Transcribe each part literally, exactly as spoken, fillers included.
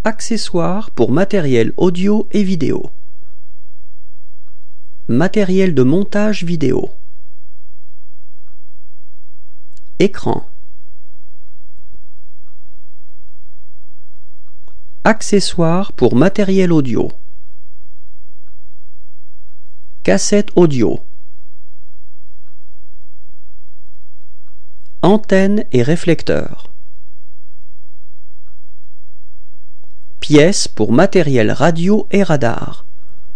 Accessoires pour matériel audio et vidéo. Matériel de montage vidéo. Écran. Accessoires pour matériel audio. Cassette audio. Antenne et réflecteur. Pièces pour matériel radio et radar.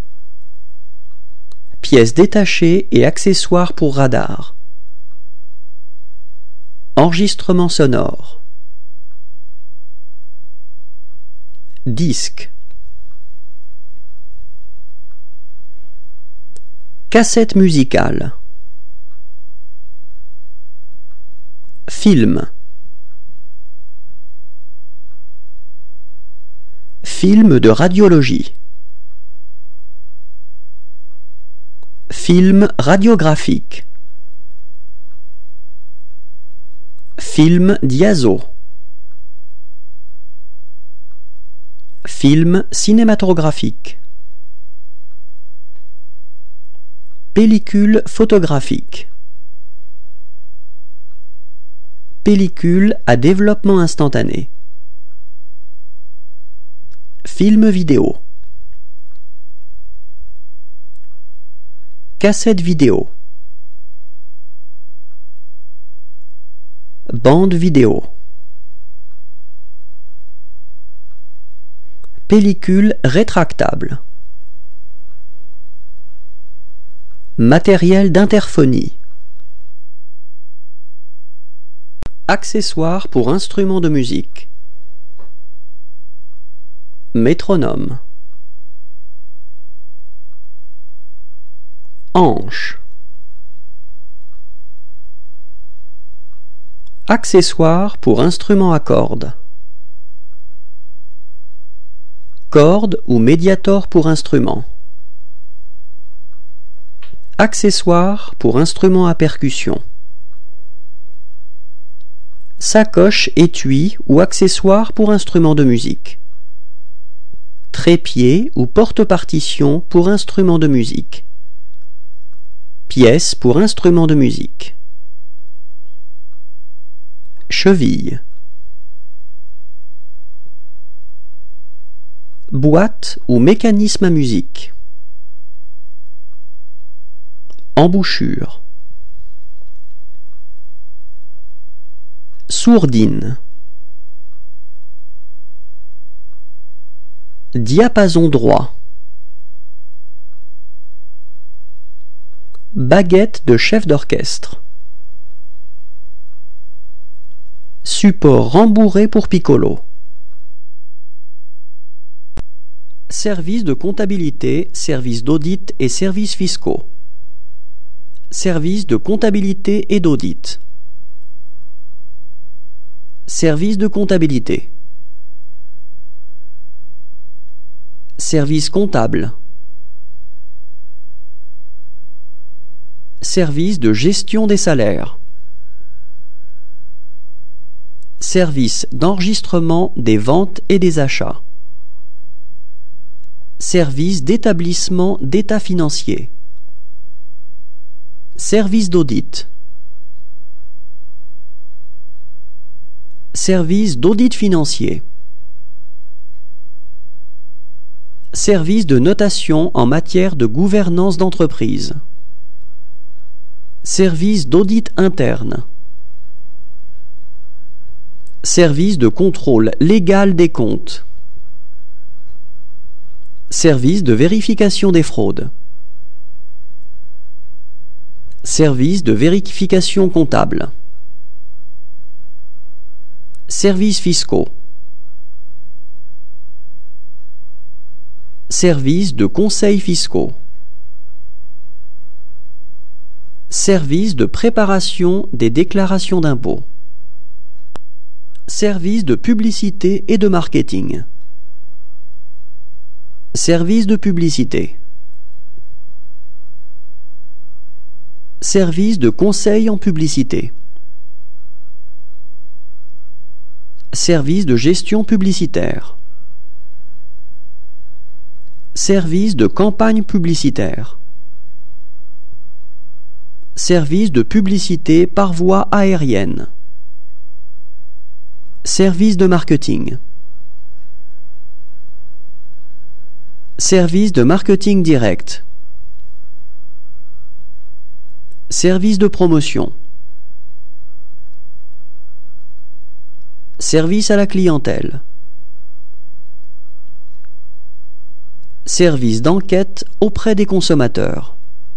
Pièces détachées et accessoires pour radar. Enregistrement sonore. Disque. Cassette musicale. Film. Film de radiologie. Film radiographique. Film diaso. Film cinématographique. Pellicule photographique. Pellicule à développement instantané. Film vidéo. Cassette vidéo. Bande vidéo. Pellicule rétractable. Matériel d'interphonie. Accessoires pour instruments de musique. Métronome. Hanche. Accessoires pour instruments à cordes. Corde ou médiator pour instrument. Accessoires pour instruments à percussion. Sacoche, étui ou accessoires pour instruments de musique. Trépied ou porte-partition pour instruments de musique. Pièces pour instruments de musique. Cheville. Boîte ou mécanisme à musique. Embouchure. Sourdine. Diapason droit. Baguette de chef d'orchestre. Support rembourré pour piccolo. Service de comptabilité, service d'audit et services fiscaux. Service de comptabilité et d'audit. Service de comptabilité. Service comptable. Service de gestion des salaires. Service d'enregistrement des ventes et des achats. Service d'établissement d'état financier. Service d'audit. Service d'audit financier. Service de notation en matière de gouvernance d'entreprise. Service d'audit interne. Service de contrôle légal des comptes. Service de vérification des fraudes. Service de vérification comptable. Services fiscaux. Service de conseils fiscaux. Service de préparation des déclarations d'impôts. Service de publicité et de marketing. Service de publicité. Service de conseil en publicité. Service de gestion publicitaire. Service de campagne publicitaire. Service de publicité par voie aérienne. Service de marketing. Service de marketing direct. Service de promotion. Service à la clientèle. Service d'enquête auprès des consommateurs.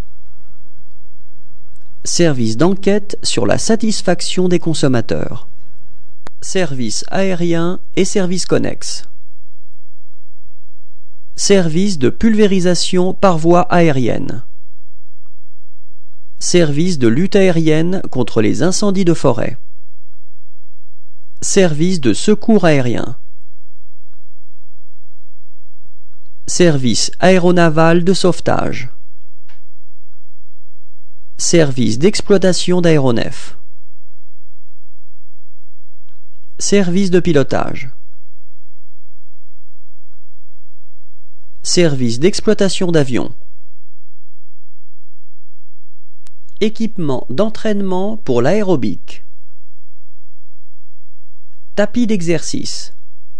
Service d'enquête sur la satisfaction des consommateurs. Service aérien et services connexes. Service de pulvérisation par voie aérienne. Service de lutte aérienne contre les incendies de forêt. Service de secours aérien. Service aéronaval de sauvetage. Service d'exploitation d'aéronefs. Service de pilotage. Service d'exploitation d'avions. Équipement d'entraînement pour l'aérobic. Tapis d'exercice.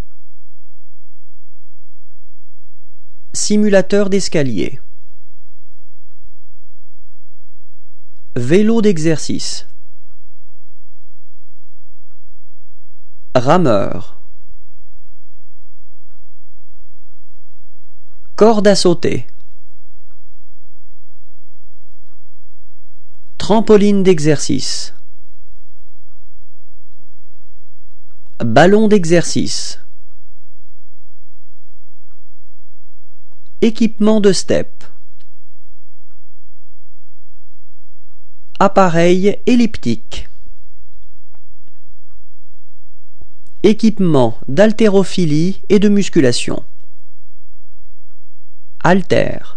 Simulateur d'escalier. Vélo d'exercice. Rameur. Corde à sauter. Trampoline d'exercice. Ballon d'exercice. Équipement de step. Appareil elliptique. Équipement d'haltérophilie et de musculation. Haltère.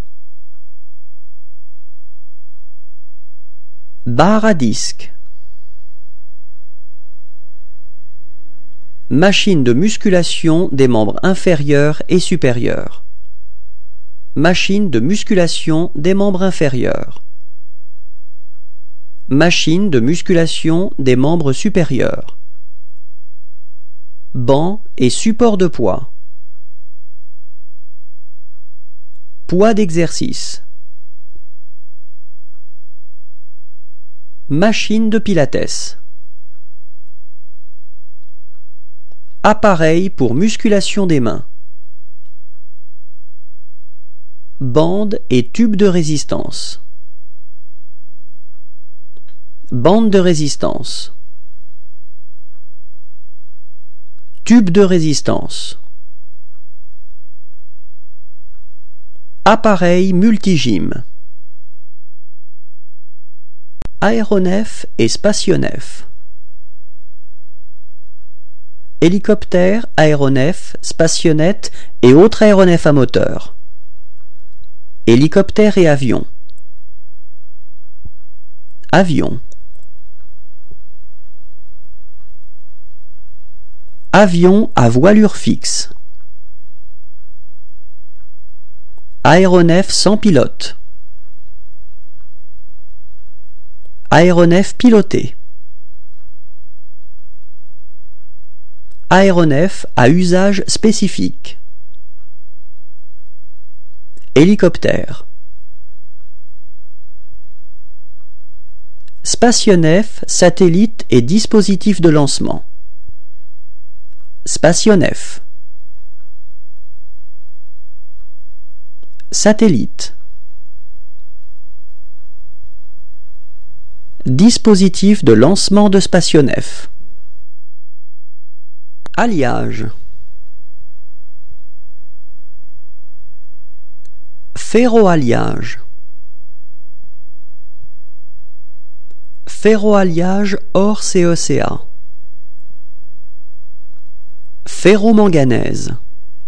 Barre à disque. Machine de musculation des membres inférieurs et supérieurs. Machine de musculation des membres inférieurs. Machine de musculation des membres supérieurs. Banc et support de poids. Poids d'exercice. Machine de pilates. Appareil pour musculation des mains. Bande et tube de résistance. Bande de résistance. Tube de résistance. Appareil multigym. Aéronef et spationef. Hélicoptère, aéronef, spationnette et autres aéronefs à moteur. Hélicoptère et avion. Avion. Avion à voilure fixe. Aéronef sans pilote. Aéronef piloté. Aéronef à usage spécifique. Hélicoptère. Spationef, satellite et dispositif de lancement. Spationef. Satellite. Dispositif de lancement de spationef. Alliage. Ferroalliage. Ferroalliage hors C E C A. Ferromanganèse.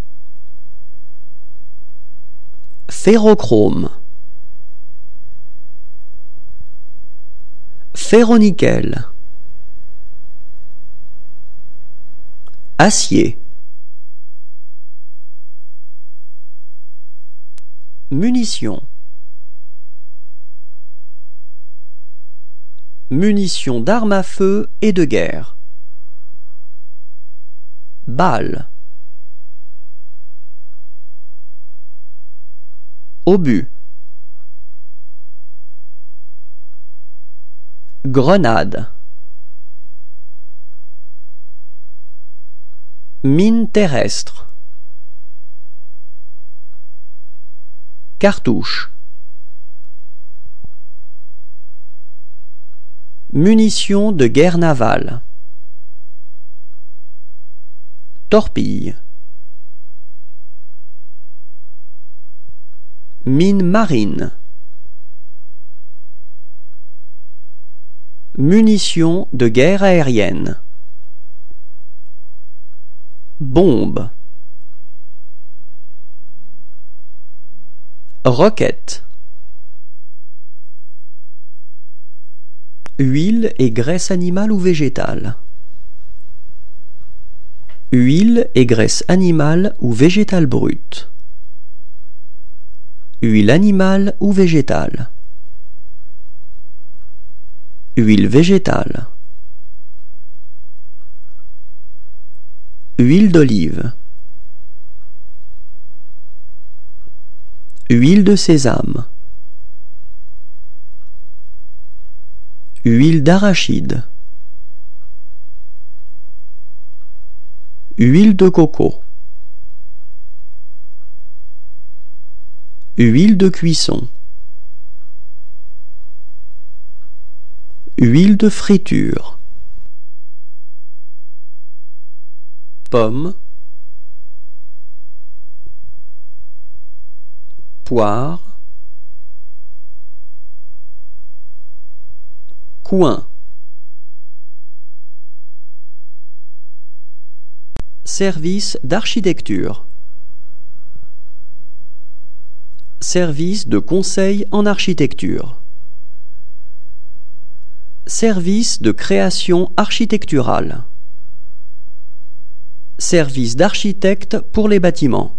Ferrochrome. Ferronickel. Acier. Munitions. Munitions d'armes à feu et de guerre. Balles. Obus. Grenade. Mine terrestre. Cartouche. Munitions de guerre navale. Torpille. Mine marine. Munitions de guerre aérienne. Bombe. Roquette. Huile et graisse animale ou végétale. Huile et graisse animale ou végétale brute. Huile animale ou végétale. Huile végétale. Huile d'olive. Huile de sésame. Huile d'arachide. Huile de coco. Huile de cuisson. Huile de friture. Pomme. Poire. Coin. Service d'architecture. Service de conseil en architecture. Service de création architecturale. Service d'architecte pour les bâtiments.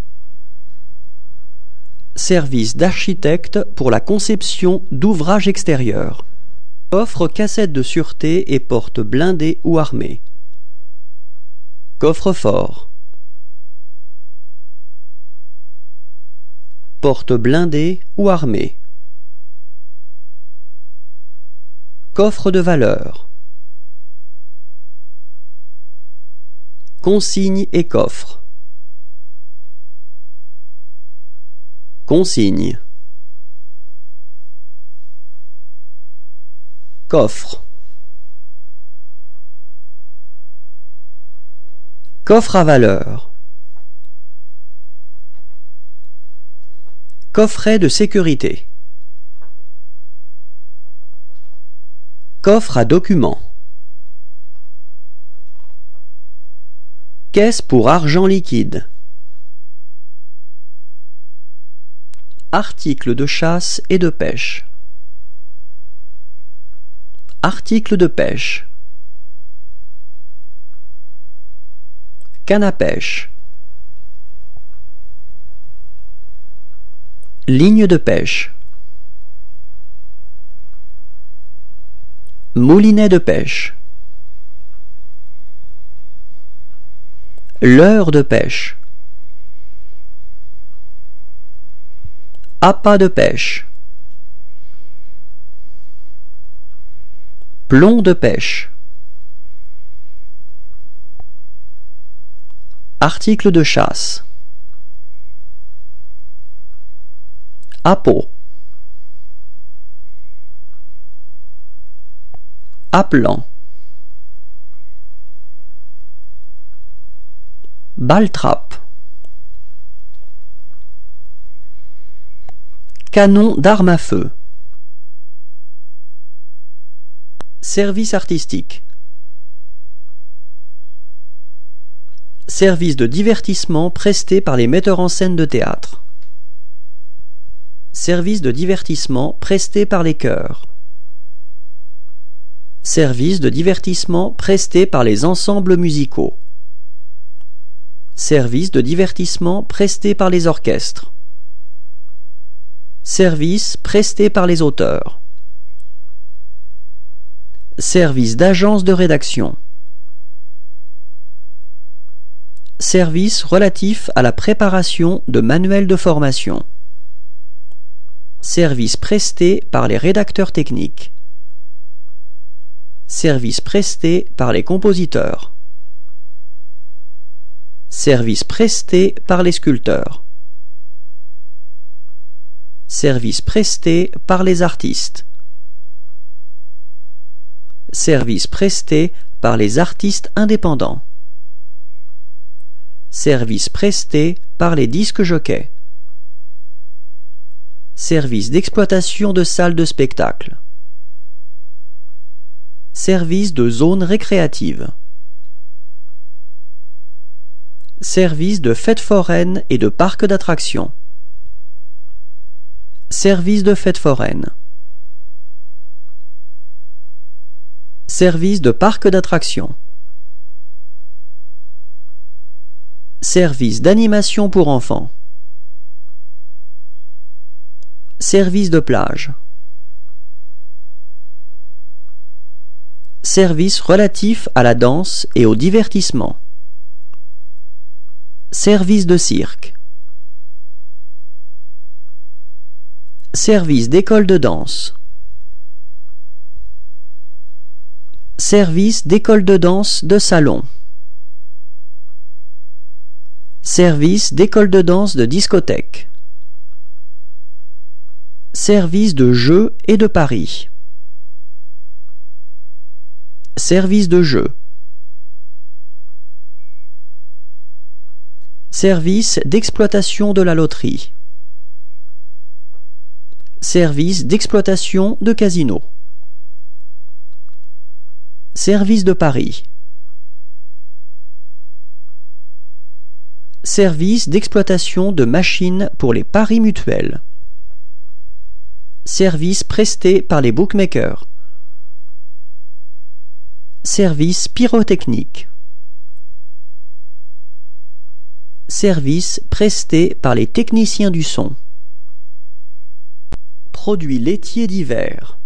Service d'architecte pour la conception d'ouvrages extérieurs. Coffre cassette de sûreté et porte blindée ou armée. Coffre-fort. Porte blindée ou armée. Coffre de valeur. Consigne et coffre. Consigne. Coffre. Coffre à valeur. Coffret de sécurité. Coffre à documents. Caisse pour argent liquide. Articles de chasse et de pêche. Articles de pêche. Canne à pêche. Ligne de pêche. Moulinet de pêche. Leurre de pêche. Appât de pêche. Plomb de pêche. Article de chasse. Appât. Appelant. Balle-trappe. Canon d'armes à feu. Service artistique. Service de divertissement presté par les metteurs en scène de théâtre. Service de divertissement presté par les chœurs. Service de divertissement presté par les ensembles musicaux. Service de divertissement presté par les orchestres. Services prestés par les auteurs. Service d'agence de rédaction. Service relatif à la préparation de manuels de formation. Service presté par les rédacteurs techniques. Service presté par les compositeurs. Service presté par les sculpteurs. Service presté par les artistes. Service presté par les artistes indépendants. Service presté par les disques jockeys. Service d'exploitation de salles de spectacle. Service de zones récréatives. Service de fêtes foraines et de parcs d'attractions. Service de fêtes foraines. Service de parcs d'attractions. Service d'animation pour enfants. Service de plage. Service relatif à la danse et au divertissement. Service de cirque. Service d'école de danse. Service d'école de danse de salon. Service d'école de danse de discothèque. Service de jeux et de paris. Service de jeux. Service d'exploitation de la loterie. Service d'exploitation de casino. Service de paris. Service d'exploitation de machines pour les paris mutuels. Service presté par les bookmakers. Service pyrotechnique. Service presté par les techniciens du son. Produits laitiers divers.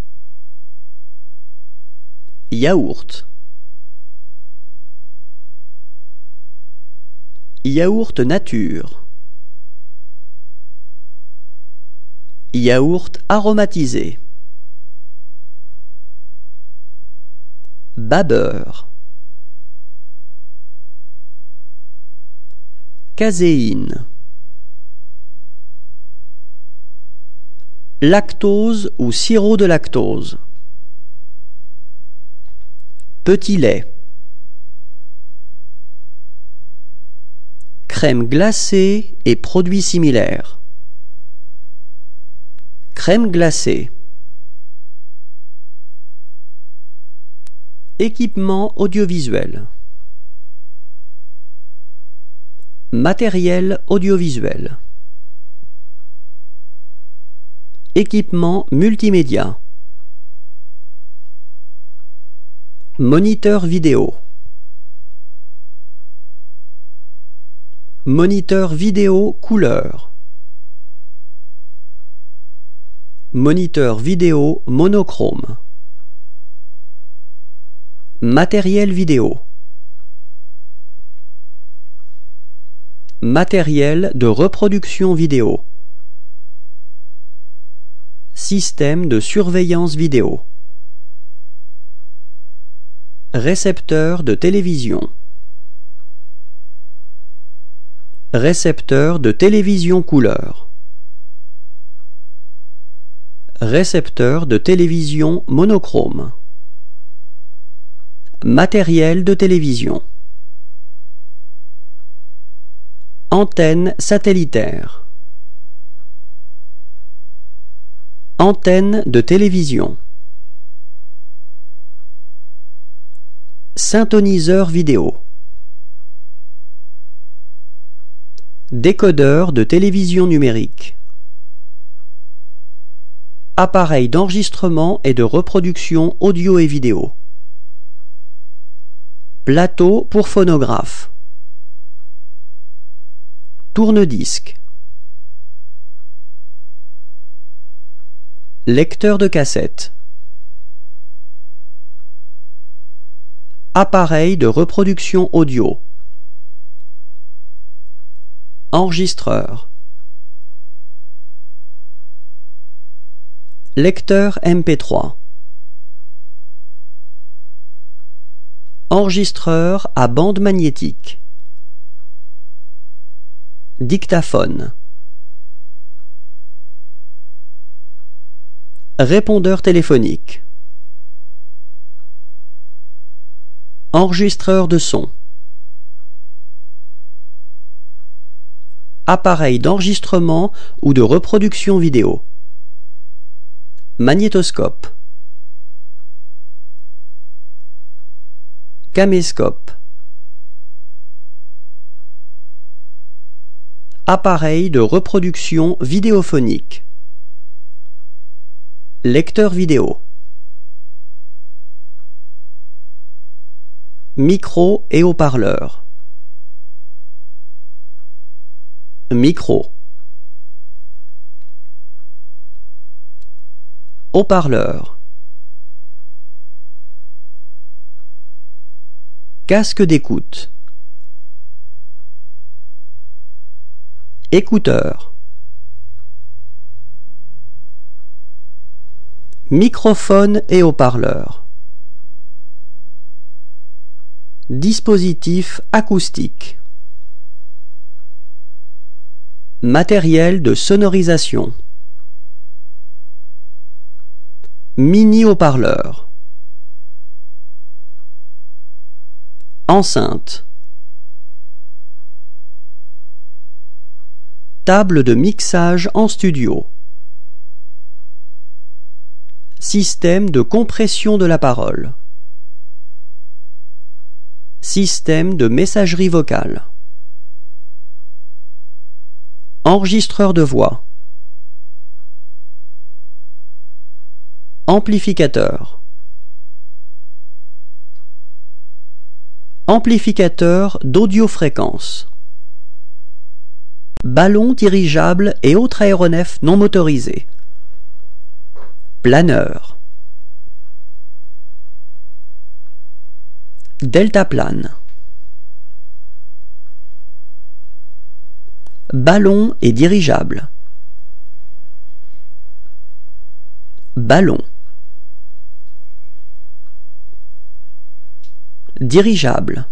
Yaourt. Yaourt nature. Yaourt aromatisé. Babeur. Caséine. Lactose ou sirop de lactose. Petit lait. Crème glacée et produits similaires. Crème glacée. Équipement audiovisuel. Matériel audiovisuel. Équipement multimédia. Moniteur vidéo. Moniteur vidéo couleur. Moniteur vidéo monochrome. Matériel vidéo. Matériel de reproduction vidéo. Système de surveillance vidéo. Récepteur de télévision. Récepteur de télévision couleur. Récepteur de télévision monochrome. Matériel de télévision. Antenne satellitaire. Antenne de télévision. Synthoniseur vidéo. Décodeur de télévision numérique. Appareil d'enregistrement et de reproduction audio et vidéo. Plateau pour phonographe. Tourne-disque. lecteur de cassette, appareil de reproduction audio, enregistreur, lecteur M P trois, enregistreur à bande magnétique, dictaphone, répondeur téléphonique, enregistreur de son, appareil d'enregistrement ou de reproduction vidéo, magnétoscope, caméscope, appareil de reproduction vidéophonique, lecteur vidéo, micro et haut-parleur, micro, haut-parleur, casque d'écoute, écouteur, microphone et haut-parleur, dispositif acoustique, matériel de sonorisation, mini haut-parleur, enceinte, table de mixage en studio, système de compression de la parole, système de messagerie vocale, enregistreur de voix, amplificateur, amplificateur d'audiofréquence, ballon dirigeable et autres aéronefs non motorisés, planeur, deltaplane, ballon et dirigeable, ballon, dirigeable,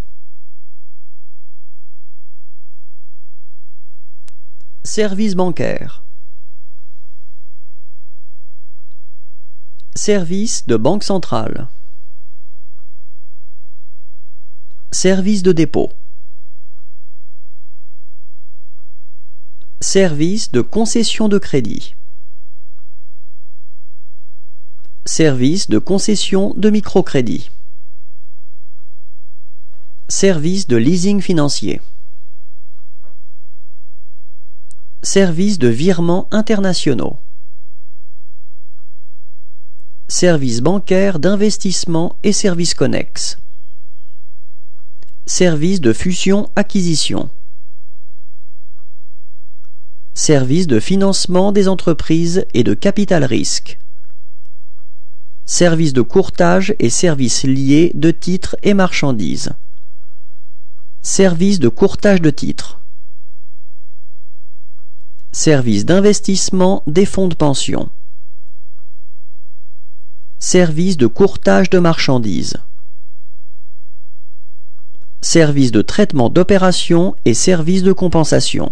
service bancaire, service de banque centrale, service de dépôt, service de concession de crédit, service de concession de microcrédit, service de leasing financier, service de virements internationaux, service bancaire d'investissement et services connexes, service de fusion-acquisition, service de financement des entreprises et de capital risque, service de courtage et services liés de titres et marchandises, service de courtage de titres, service d'investissement des fonds de pension, service de courtage de marchandises, service de traitement d'opérations et service de compensation,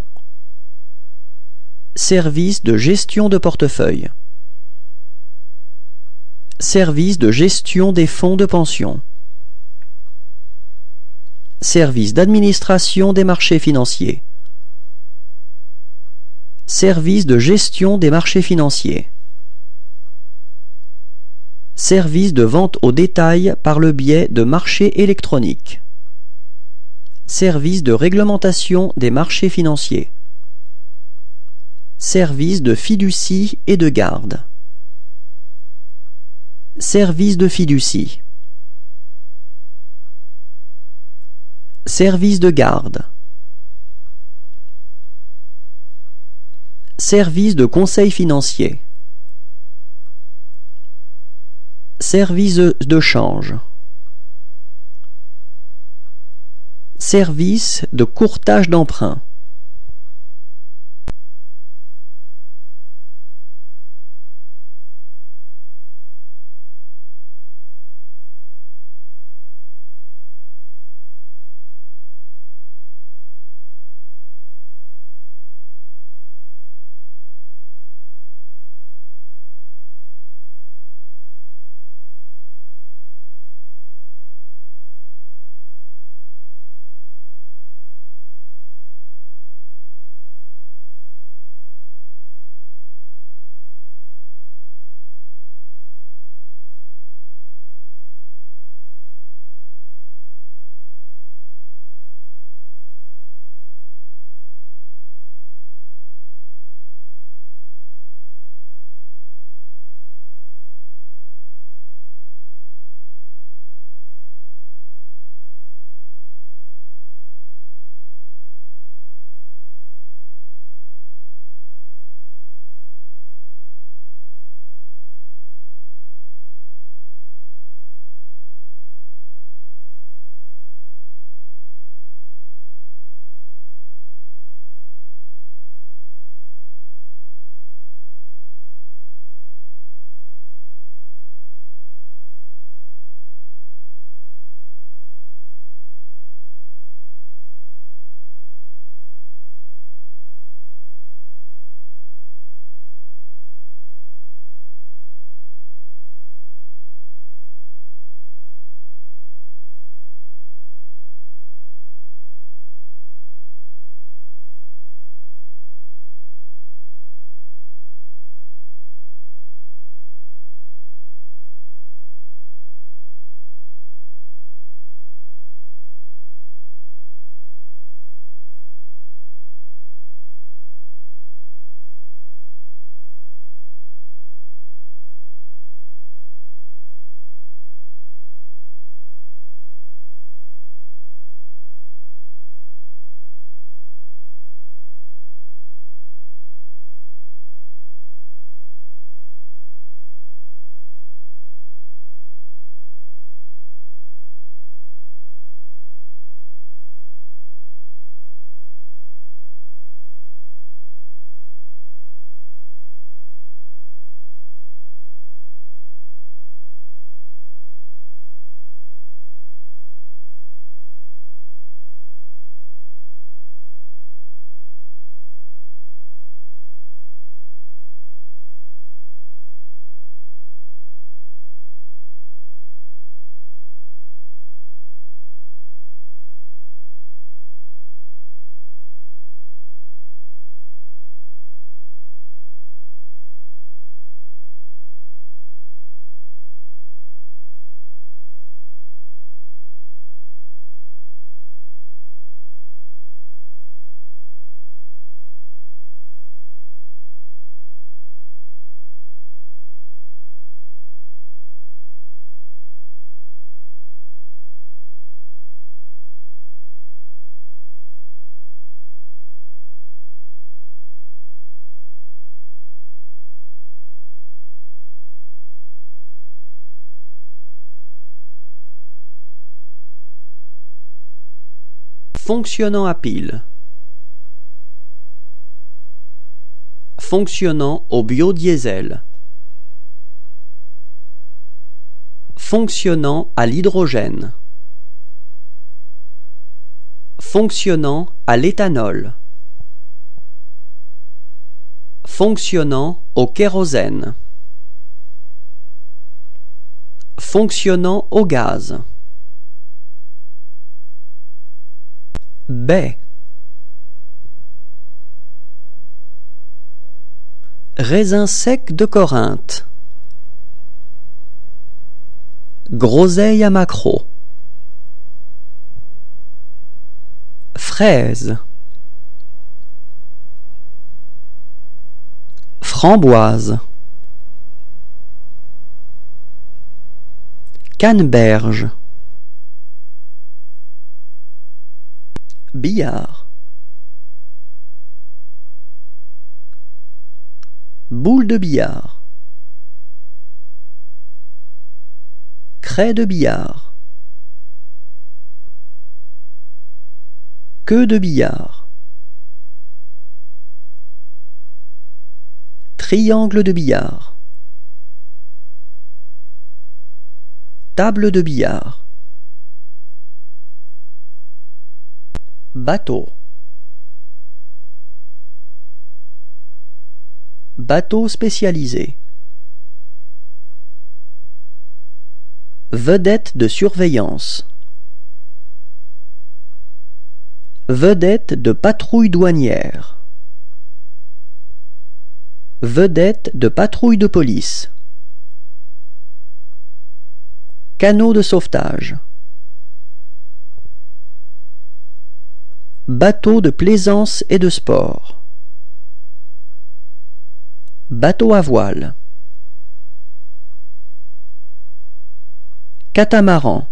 service de gestion de portefeuille, service de gestion des fonds de pension, service d'administration des marchés financiers, service de gestion des marchés financiers, service de vente au détail par le biais de marchés électroniques, service de réglementation des marchés financiers, service de fiducie et de garde, service de fiducie, service de garde, service de conseil financier, Service de change. Service de courtage d'emprunt. Fonctionnant à pile. Fonctionnant au biodiesel. Fonctionnant à l'hydrogène. Fonctionnant à l'éthanol. Fonctionnant au kérosène. Fonctionnant au gaz. Baie. Raisin sec de Corinthe. Groseille à maquereau. Fraise. Framboise. Canneberge. Billard. Boule de billard. Trait de billard. Queue de billard. Triangle de billard. Table de billard. Bateau. Bateau spécialisé. Vedette de surveillance. Vedette de patrouille douanière. Vedette de patrouille de police. Canot de sauvetage. Bateau de plaisance et de sport. Bateau à voile. Catamaran.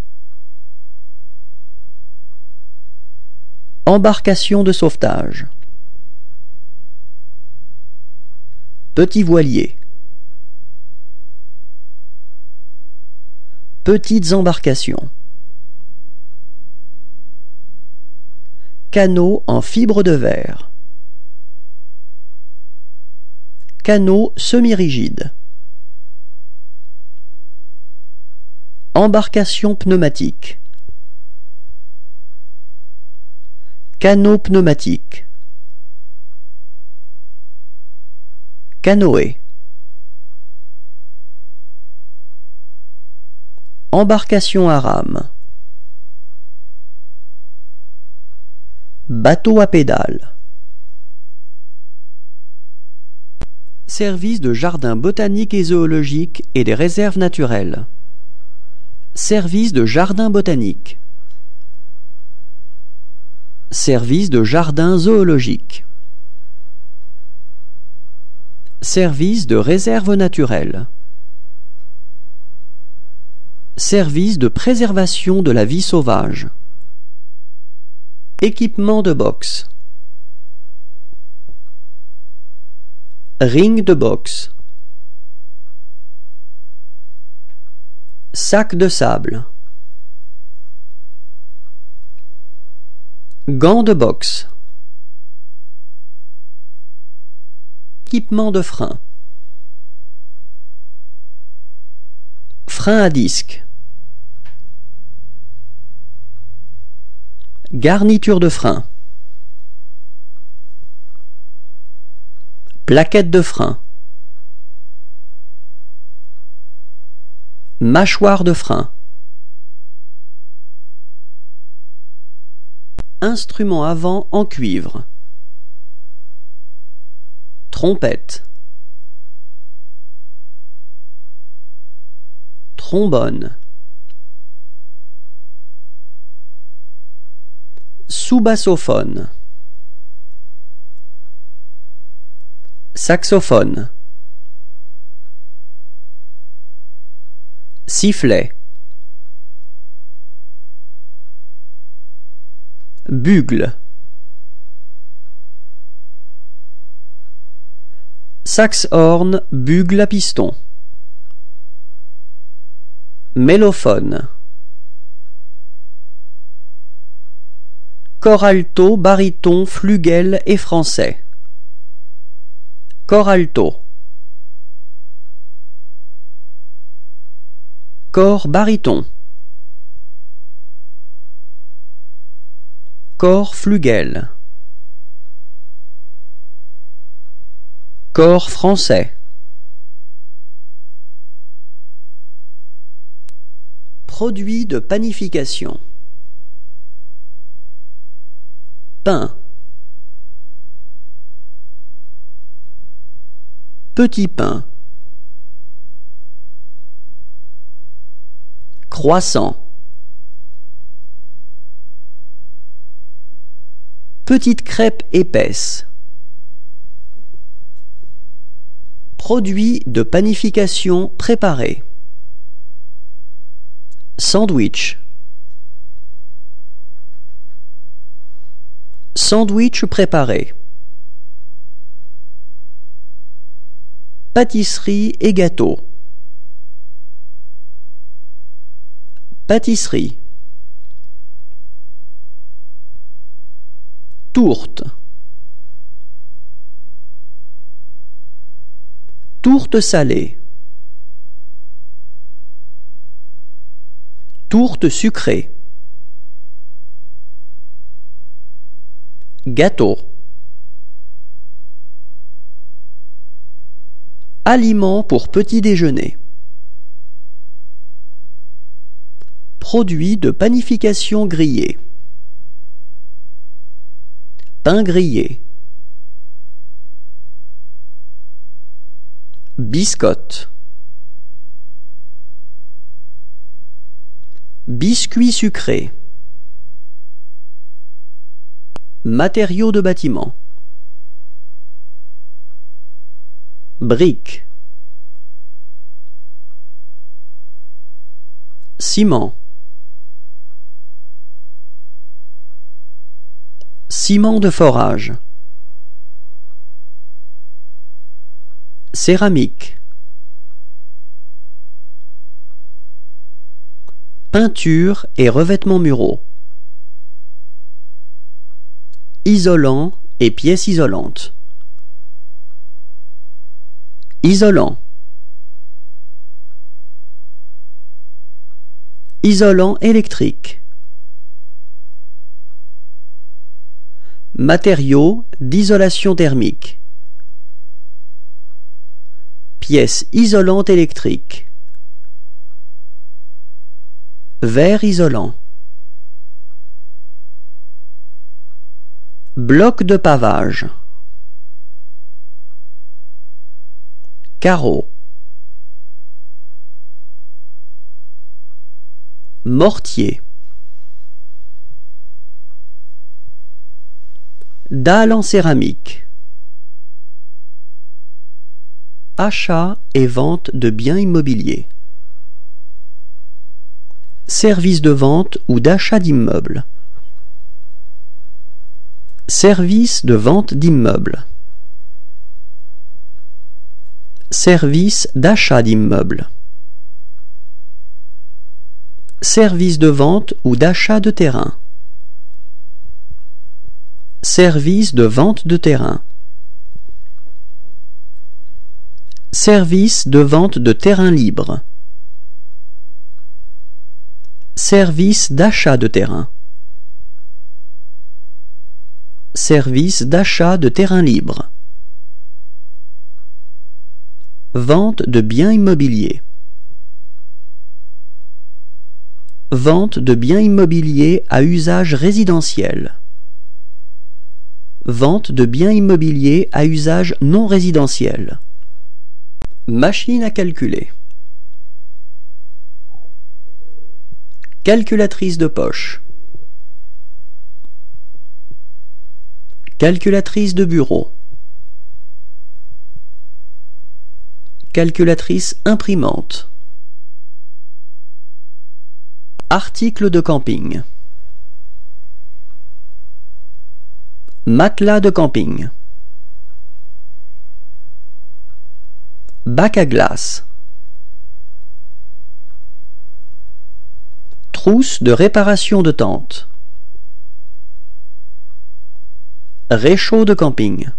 Embarcation de sauvetage. Petit voilier. Petites embarcations. Canot en fibre de verre. Canot semi-rigide. Embarcation pneumatique. Canot pneumatique. Canoë. Embarcation à rame. Bateau à pédales. Service de jardin botanique et zoologique et des réserves naturelles. Service de jardin botanique. Service de jardin zoologique. Service de réserve naturelle. Service de préservation de la vie sauvage. Équipement de boxe. Ring de boxe. Sac de sable. Gants de boxe. Équipement de frein. Frein à disque. Garniture de frein. Plaquette de frein. Mâchoire de frein. Instrument avant en cuivre. Trompette. Trombone. Sous-bassophone. Saxophone. Sifflet. Bugle. Saxhorn, bugle à piston. Mélophone. Cor alto, baryton, flugel et français. Cor alto. Cor baryton. Cor flugel. Cor français. Produits de panification. Pain. Petit pain. Croissant. Petite crêpe épaisse. Produits de panification préparés. Sandwich. Sandwich préparé. Pâtisserie et gâteaux. Pâtisserie. Tourte. Tourte salée. Tourte sucrée. Gâteau. Aliments pour petit déjeuner. Produits de panification grillés. Pain grillé. Biscotte. Biscuits sucrés. Matériaux de bâtiment. Briques. Ciment. Ciment de forage. Céramique. Peinture et revêtements muraux. Isolant et pièces isolantes. Isolant. Isolant électrique. Matériaux d'isolation thermique. Pièces isolantes électriques. Verre isolant. Bloc de pavage. Carreaux. Mortier. Dalle en céramique. Achat et vente de biens immobiliers. Service de vente ou d'achat d'immeubles. Service de vente d'immeubles. Service d'achat d'immeubles. Service de vente ou d'achat de terrain. Service de vente de terrain. Service de vente de terrain libre. Service d'achat de terrain. Service d'achat de terrain libre. Vente de biens immobiliers. Vente de biens immobiliers à usage résidentiel. Vente de biens immobiliers à usage non résidentiel. Machine à calculer. Calculatrice de poche. Calculatrice de bureau. Calculatrice imprimante. Article de camping. Matelas de camping. Bac à glace. Trousse de réparation de tente. Réchaud de camping.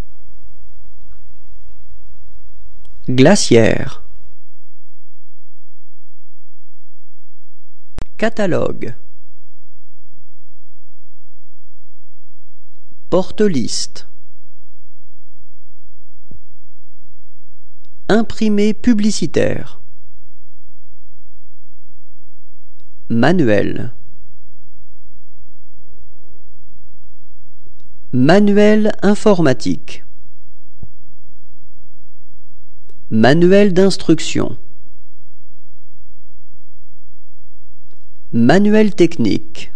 Glacière. Catalogue. Porte-liste. Imprimé publicitaire. Manuel. Manuel informatique. Manuel d'instruction. Manuel technique.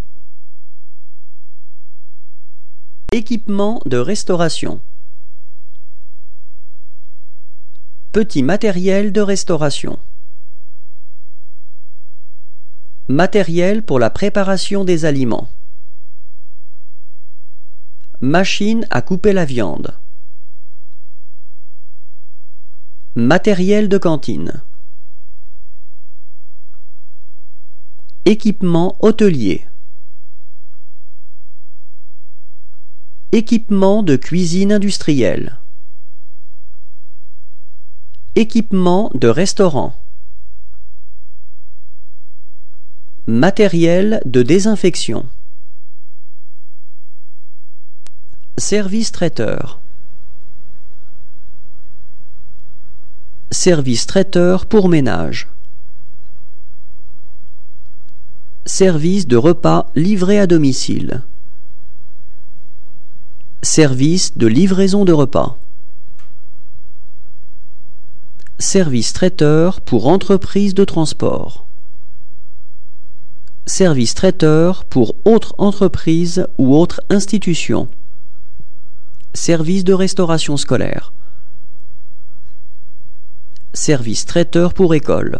Équipement de restauration. Petit matériel de restauration. Matériel pour la préparation des aliments. Machine à couper la viande. Matériel de cantine. Équipement hôtelier. Équipement de cuisine industrielle. Équipement de restaurant. Matériel de désinfection. Service traiteur. Service traiteur pour ménage. Service de repas livré à domicile. Service de livraison de repas. Service traiteur pour entreprise de transport. Service traiteur pour autre entreprise ou autre institution. Service de restauration scolaire. Service traiteur pour école.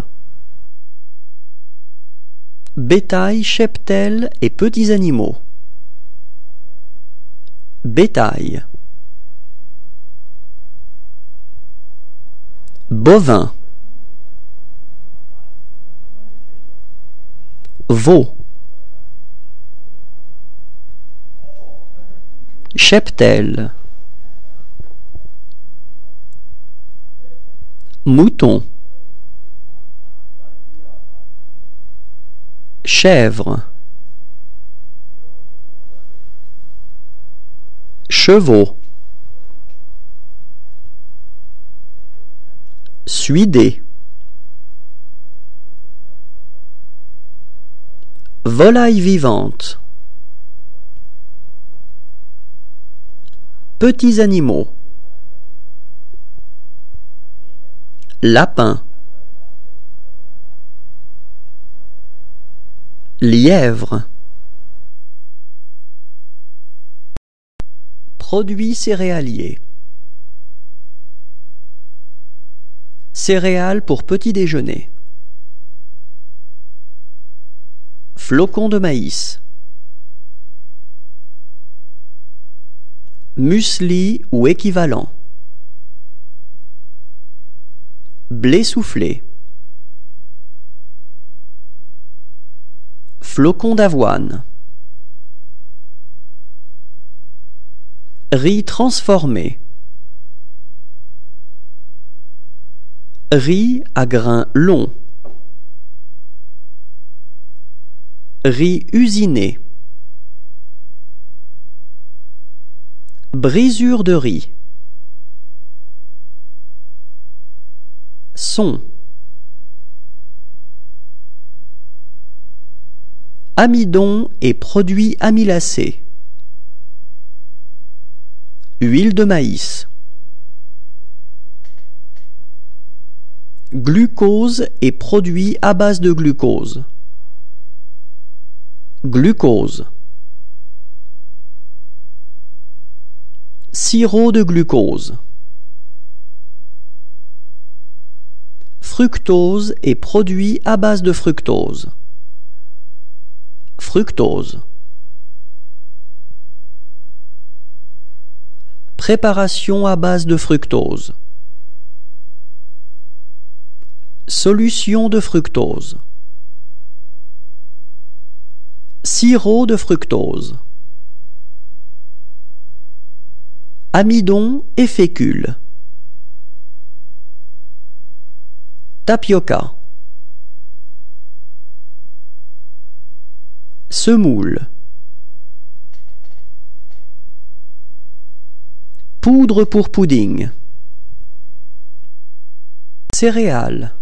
Bétail, cheptel et petits animaux. Bétail. Bovin. Veau. Cheptel. Mouton. Chèvre. Chevaux. Suidé. Volaille vivante. Petits animaux. Lapin. Lièvre. Produits céréaliers. Céréales pour petit déjeuner. Flocons de maïs. Muesli ou équivalent. Blé soufflé. Flocons d'avoine. Riz transformé. Riz à grains longs. Riz usiné. Brisure de riz. Son. Amidon et produits amylacés. Huile de maïs. Glucose et produits à base de glucose. Glucose. Sirop de glucose. Fructose et produits à base de fructose. Fructose. Préparation à base de fructose. Solution de fructose. Sirop de fructose. Amidon et fécule. Tapioca. Semoule. Poudre pour pudding. Céréales.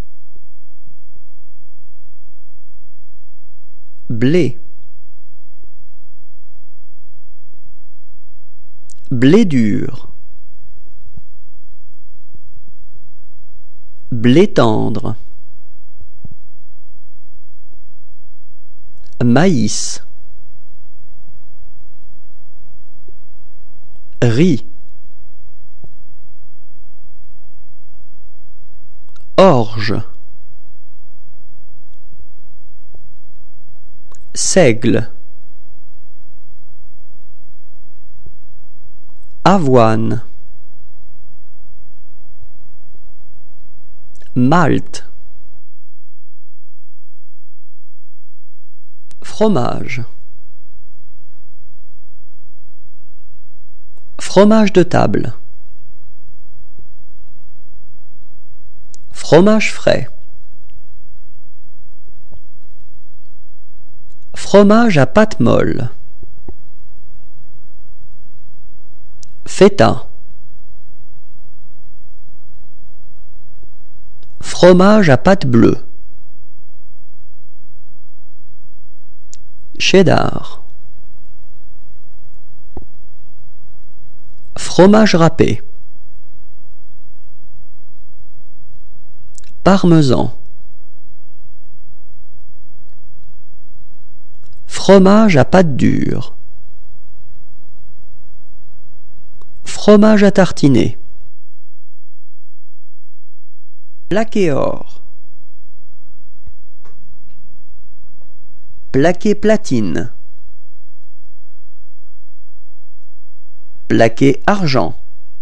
Blé. Blé dur. Blé tendre. Maïs. Riz. Orge. Seigle. Avoine. Malt. Fromage. Fromage de table. Fromage frais. Fromage à pâte molle. Feta. Fromage à pâte bleue. Cheddar. Fromage râpé. Parmesan. Fromage à pâte dure. Fromage à tartiner. Plaqué or. Plaqué platine. Plaqué argent.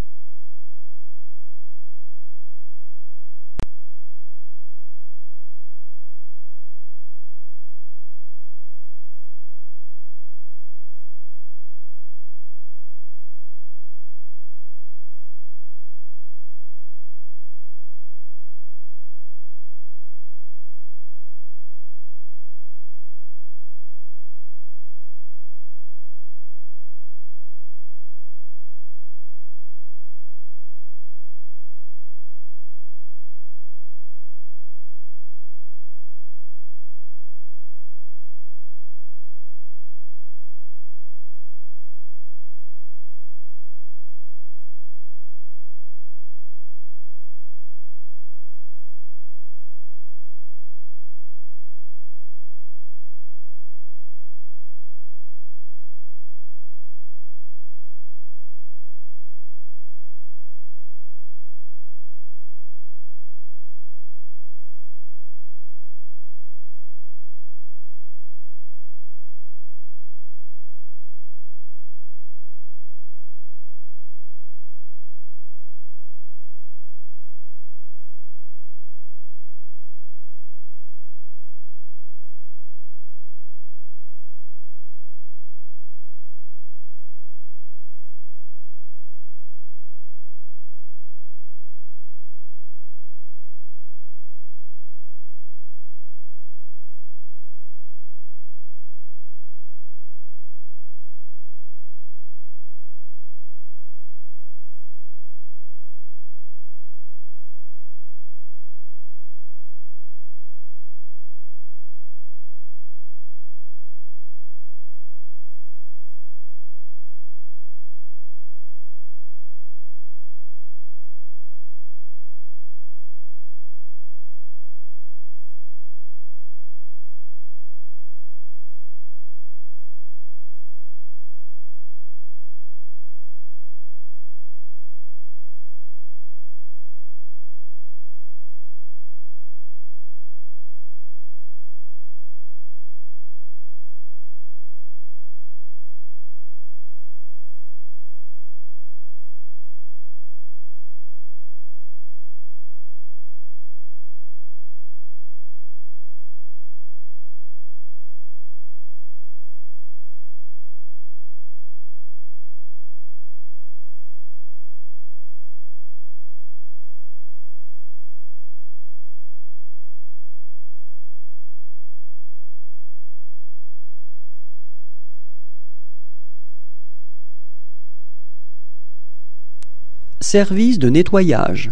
Service de nettoyage.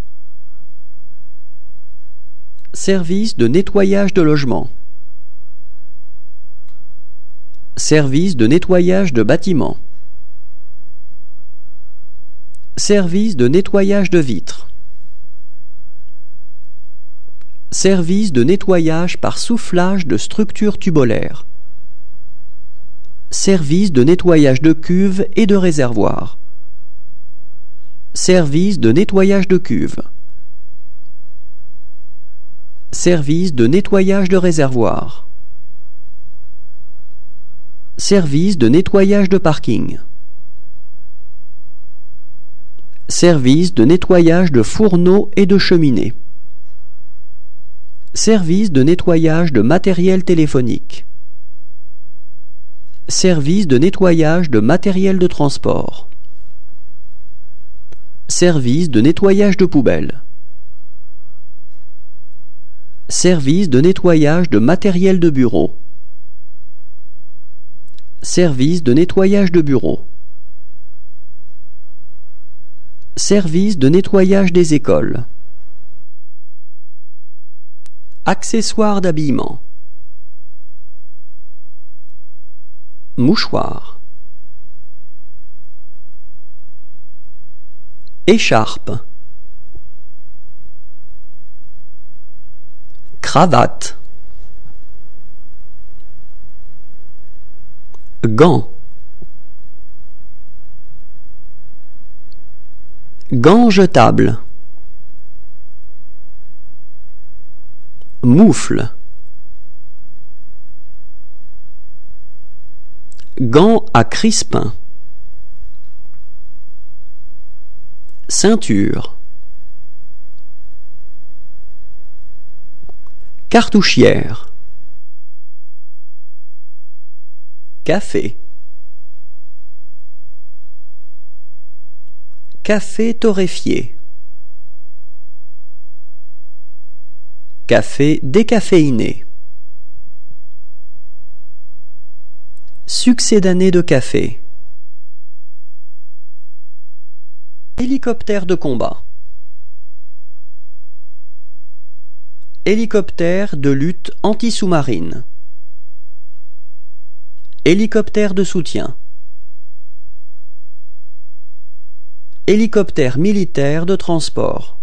Service de nettoyage de logement. Service de nettoyage de bâtiment. Service de nettoyage de vitres. Service de nettoyage par soufflage de structures tubulaires. Service de nettoyage de cuves et de réservoirs. Service de nettoyage de cuves. Service de nettoyage de réservoirs. Service de nettoyage de parking. Service de nettoyage de fourneaux et de cheminées. Service de nettoyage de matériel téléphonique. Service de nettoyage de matériel de transport. Service de nettoyage de poubelles. Service de nettoyage de matériel de bureau. Service de nettoyage de bureau. Service de nettoyage des écoles. Accessoires d'habillement. Mouchoir. Écharpe. Cravate. Gants. Gants jetables. Moufle. Gants à crispin. Ceinture. Cartouchière. Café. Café torréfié. Café décaféiné. Succédané de café. Hélicoptère de combat. Hélicoptère de lutte anti-sous-marine. Hélicoptère de soutien. Hélicoptère militaire de transport.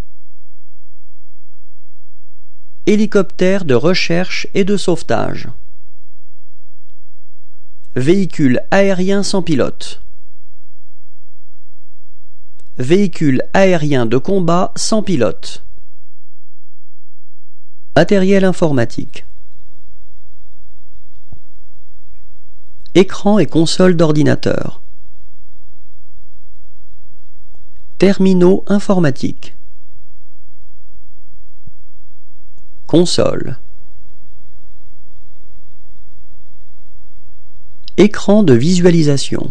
Hélicoptère de recherche et de sauvetage. Véhicule aérien sans pilote. Véhicule aérien de combat sans pilote. Matériel informatique. Écran et console d'ordinateur. Terminaux informatiques. Console. Écran de visualisation.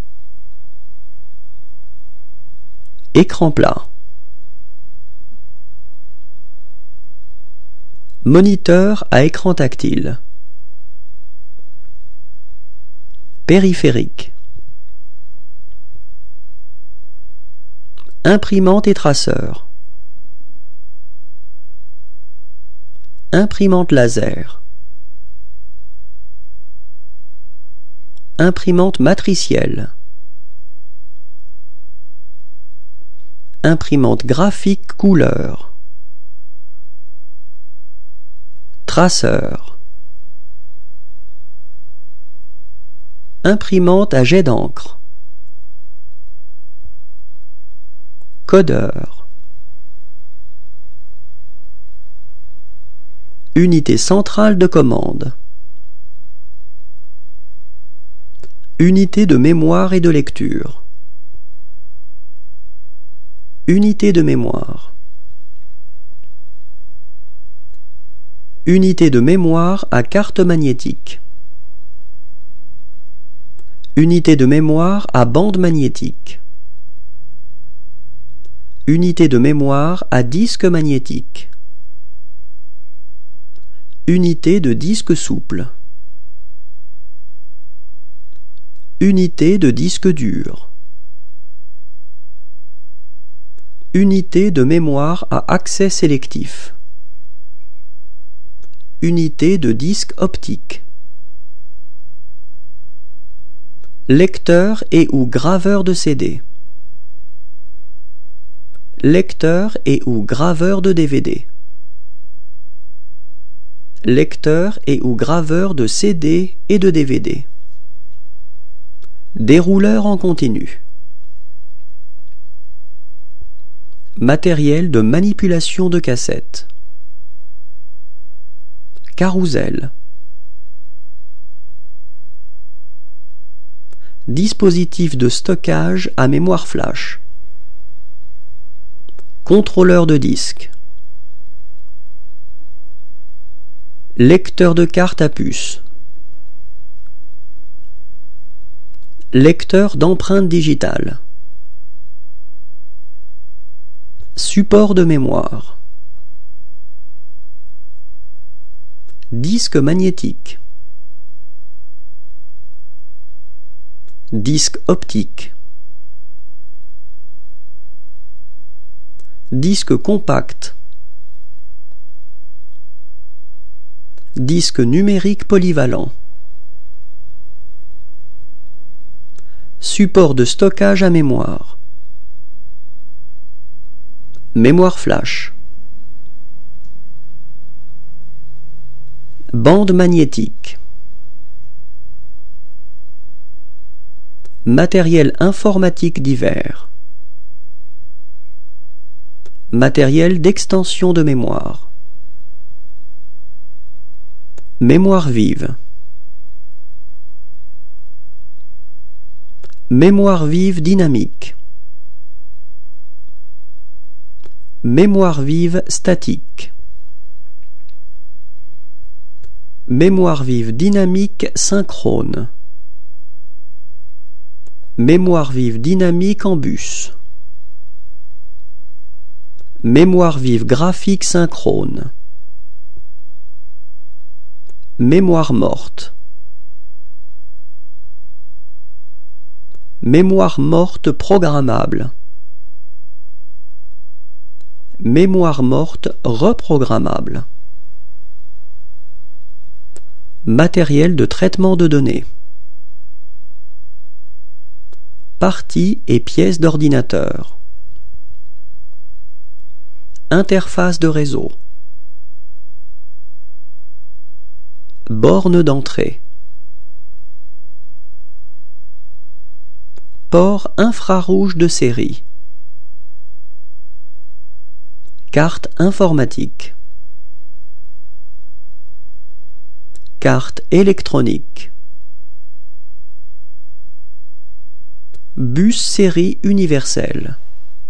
Écran plat. Moniteur à écran tactile. Périphérique. Imprimante et traceur. Imprimante laser. Imprimante matricielle. Imprimante graphique couleur. Traceur. Imprimante à jet d'encre. Codeur. Unité centrale de commande. Unité de mémoire et de lecture. Unité de mémoire. Unité de mémoire à carte magnétique. Unité de mémoire à bande magnétique. Unité de mémoire à disque magnétique. Unité de disque souple. Unité de disque dur. Unité de mémoire à accès sélectif. Unité de disque optique. Lecteur et ou graveur de C D. Lecteur et ou graveur de D V D. Lecteur et ou graveur de C D et de D V D. Dérouleur en continu. Matériel de manipulation de cassette. Carrousel. Dispositif de stockage à mémoire flash. Contrôleur de disque. Lecteur de carte à puce. Lecteur d'empreintes digitales. Support de mémoire. Disque magnétique. Disque optique. Disque compact. Disque numérique polyvalent. Support de stockage à mémoire. Mémoire flash. Bande magnétique. Matériel informatique divers. Matériel d'extension de mémoire. Mémoire vive. Mémoire vive dynamique. Mémoire vive statique. Mémoire vive dynamique synchrone. Mémoire vive dynamique en bus. Mémoire vive graphique synchrone. Mémoire morte. Mémoire morte programmable. Mémoire morte reprogrammable. Matériel de traitement de données. Parties et pièces d'ordinateur. Interface de réseau. Borne d'entrée. Port infrarouge de série. Carte informatique. Carte électronique. Bus série universelle.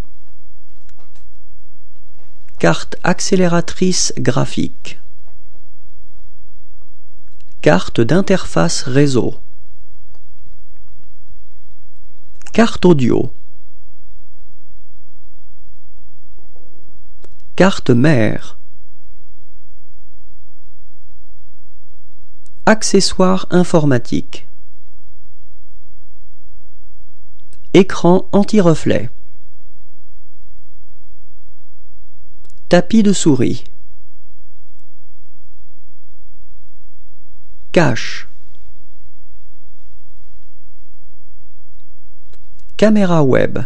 Carte accélératrice graphique. Carte d'interface réseau. Carte audio. Carte mère. Accessoires informatiques. Écran anti-reflet. Tapis de souris. Cache. Caméra web.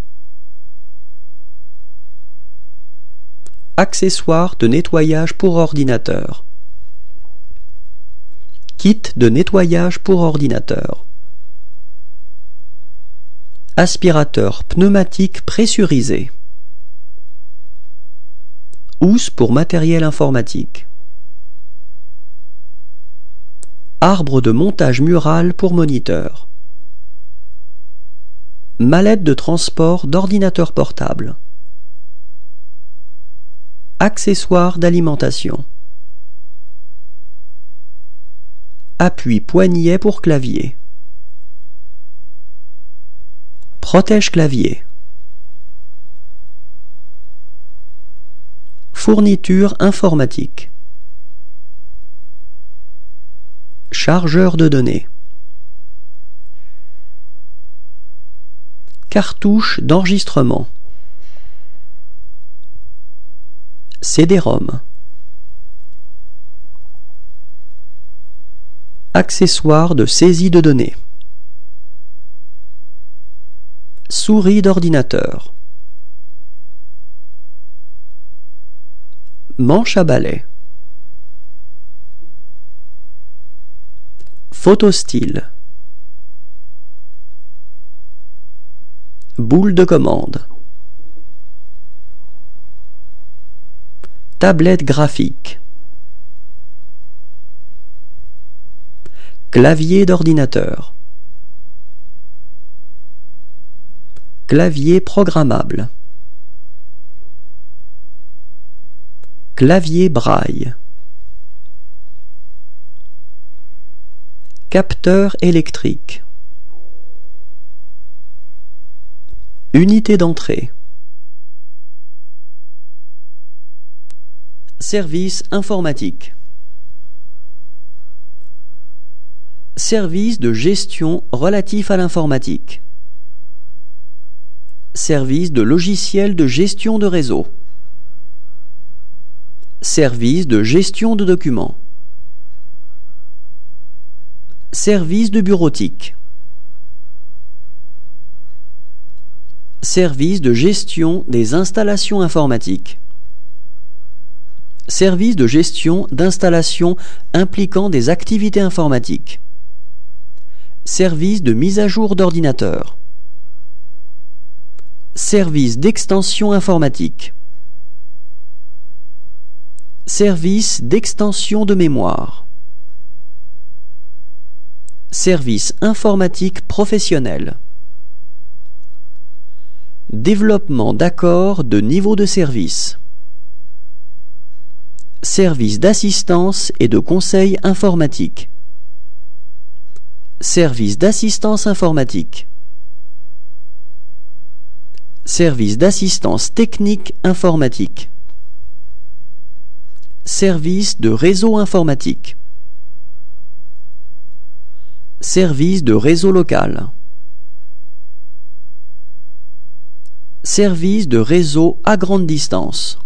Accessoires de nettoyage pour ordinateur. Kit de nettoyage pour ordinateur. Aspirateur pneumatique pressurisé. Housse pour matériel informatique. Arbre de montage mural pour moniteur. Mallette de transport d'ordinateur portable. Accessoires d'alimentation. Appui poignet pour clavier. Protège clavier. Fourniture informatique. Chargeur de données. Cartouche d'enregistrement. C D-ROM. Accessoires de saisie de données. Souris d'ordinateur. Manche à balai. Photostyle. Boule de commande. Tablette graphique. Clavier d'ordinateur. Clavier programmable. Clavier braille. Capteur électrique. Unité d'entrée. Service informatique. Service de gestion relatif à l'informatique. Service de logiciel de gestion de réseau. Service de gestion de documents. Service de bureautique. Service de gestion des installations informatiques. Service de gestion d'installations impliquant des activités informatiques. Service de mise à jour d'ordinateur. Service d'extension informatique. Service d'extension de mémoire. Service informatique professionnel. Développement d'accords de niveau de service. Service d'assistance et de conseil informatique. Service d'assistance informatique. Service d'assistance technique informatique. Service de réseau informatique. Service de réseau local. Service de réseau à grande distance.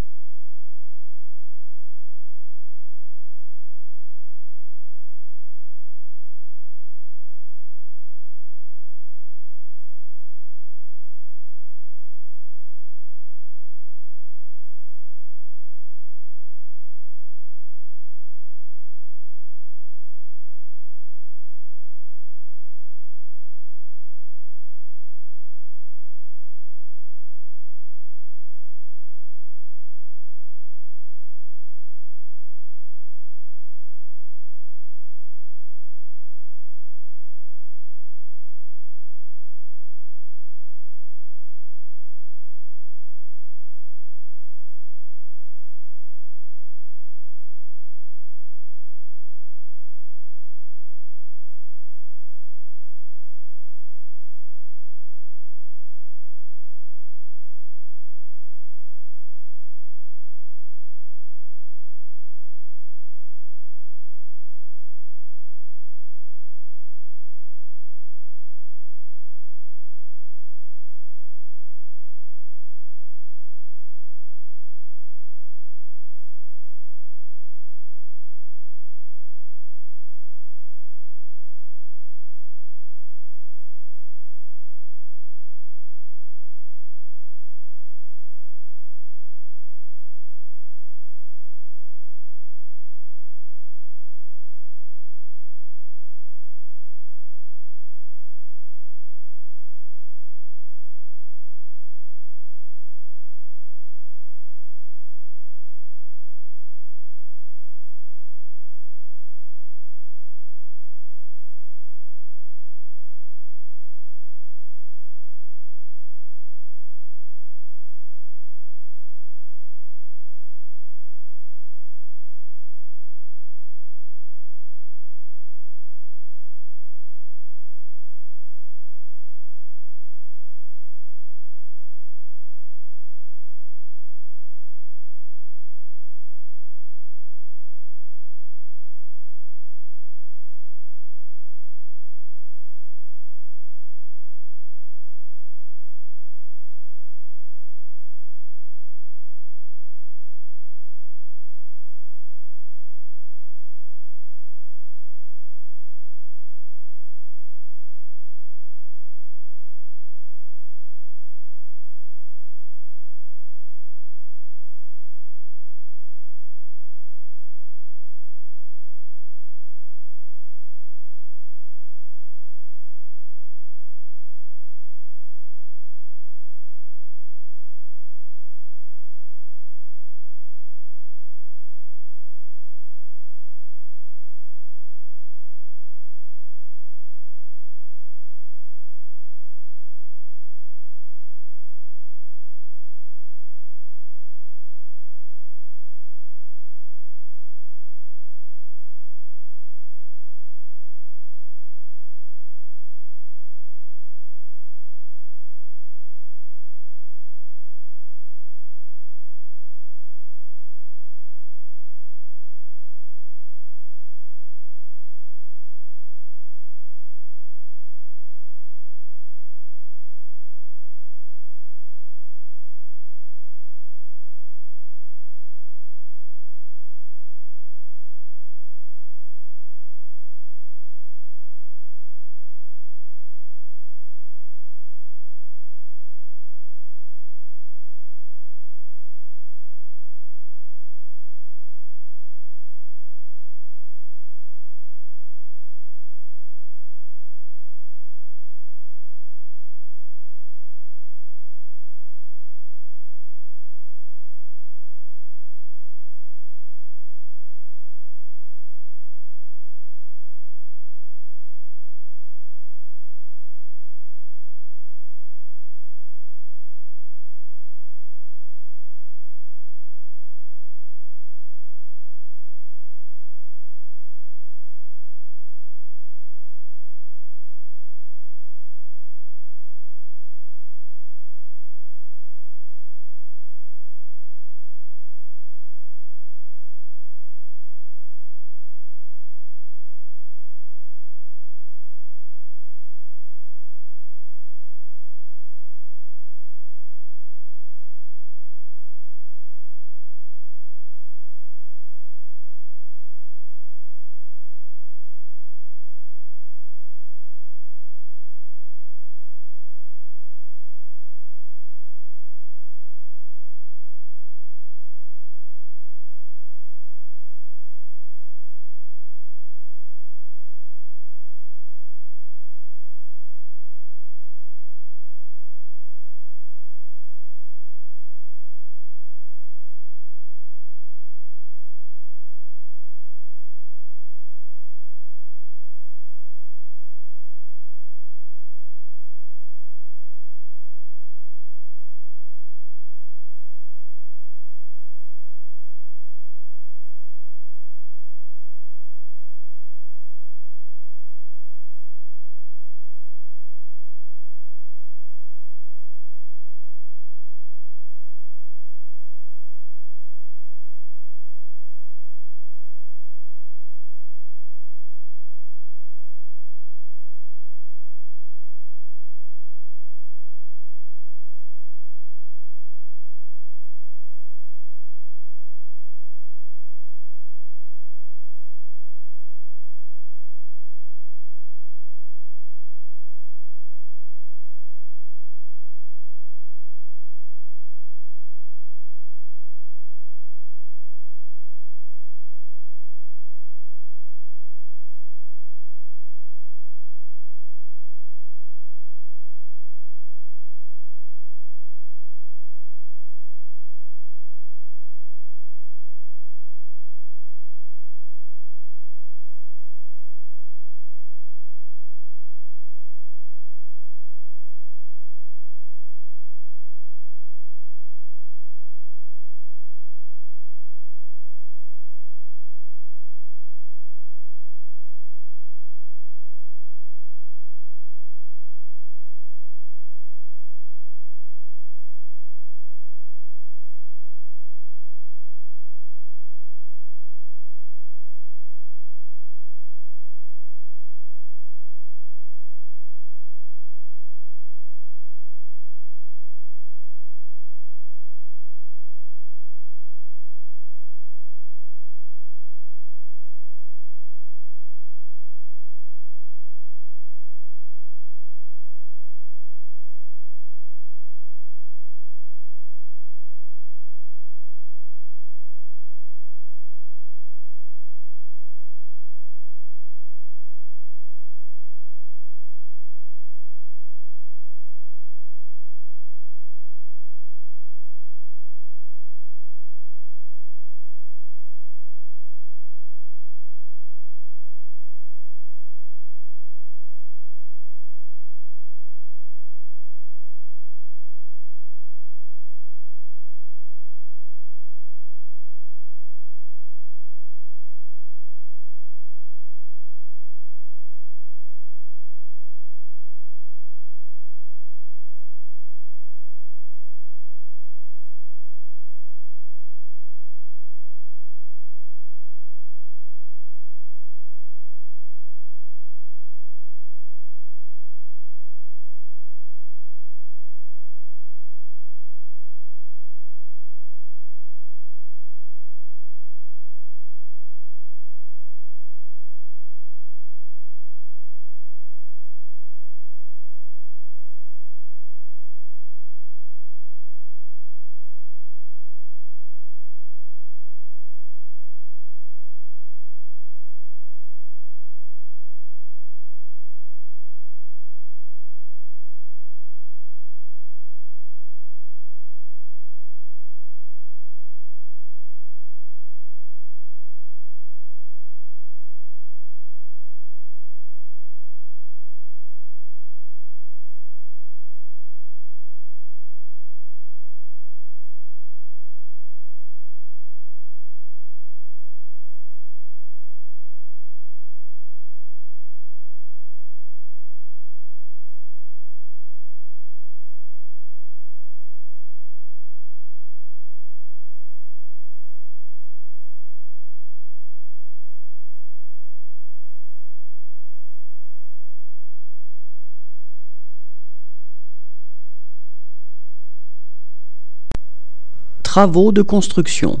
Travaux de construction.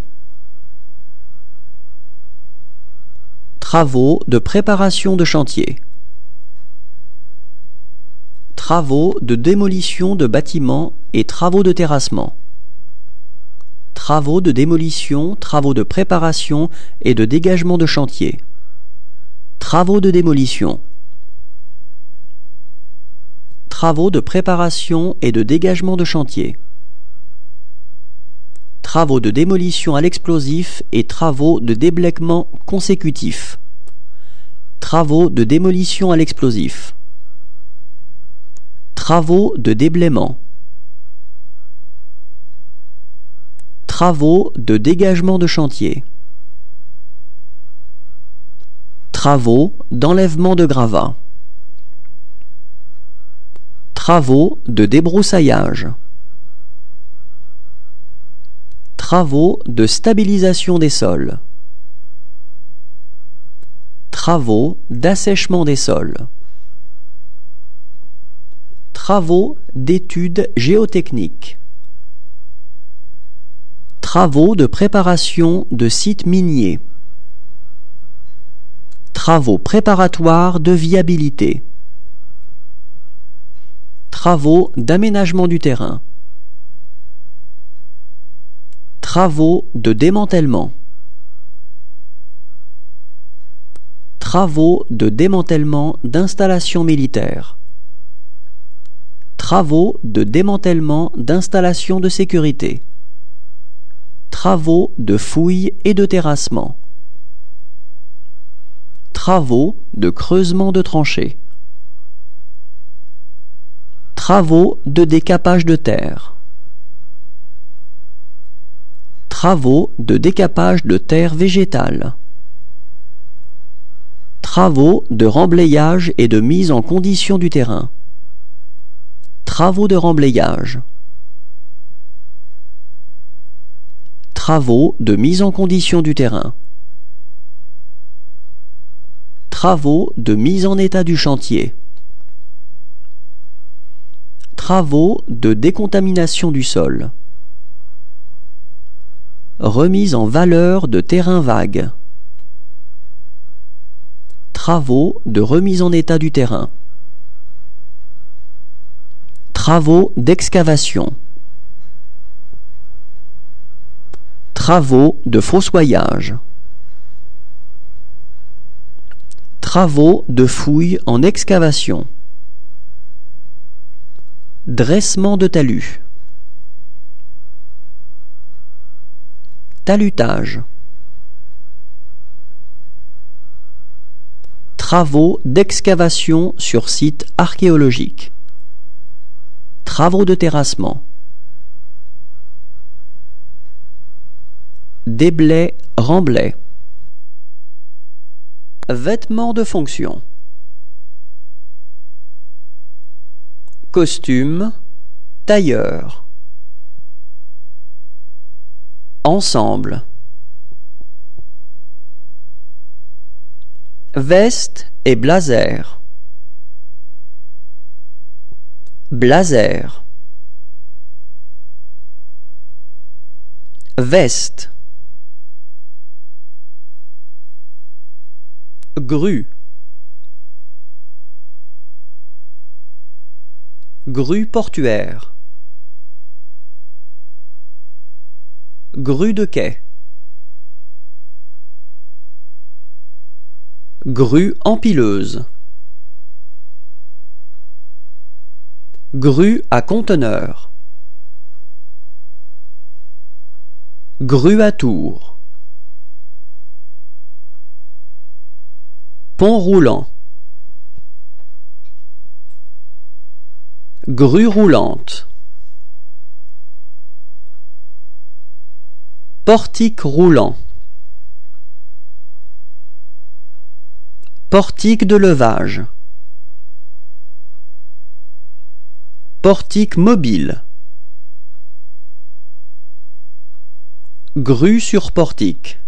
Travaux de préparation de chantier. Travaux de démolition de bâtiments et travaux de terrassement. Travaux de démolition, travaux de préparation et de dégagement de chantier. Travaux de démolition. Travaux de préparation et de dégagement de chantier. Travaux de démolition à l'explosif et travaux de déblaiement consécutifs. Travaux de démolition à l'explosif. Travaux de déblaiement. Travaux de dégagement de chantier. Travaux d'enlèvement de gravats. Travaux de débroussaillage. Travaux de stabilisation des sols. Travaux d'assèchement des sols. Travaux d'études géotechniques. Travaux de préparation de sites miniers. Travaux préparatoires de viabilité. Travaux d'aménagement du terrain. Travaux de démantèlement. Travaux de démantèlement d'installations militaires. Travaux de démantèlement d'installations de sécurité. Travaux de fouilles et de terrassement. Travaux de creusement de tranchées. Travaux de décapage de terre. Travaux de décapage de terre végétale. Travaux de remblayage et de mise en condition du terrain. Travaux de remblayage. Travaux de mise en condition du terrain. Travaux de mise en état du chantier. Travaux de décontamination du sol. Remise en valeur de terrain vague. Travaux de remise en état du terrain. Travaux d'excavation. Travaux de fossoyage. Travaux de fouilles en excavation. Dressement de talus. Talutage. Travaux d'excavation sur site archéologique. Travaux de terrassement. Déblais, remblais. Vêtements de fonction. Costume, tailleur. Ensemble. Veste et blazer. Blazer. Veste. Grue. Grue portuaire. Grue de quai. Grue empileuse. Grue à conteneur. Grue à tour. Pont roulant. Grue roulante. Portique roulant. Portique de levage. Portique mobile. Grue sur portique.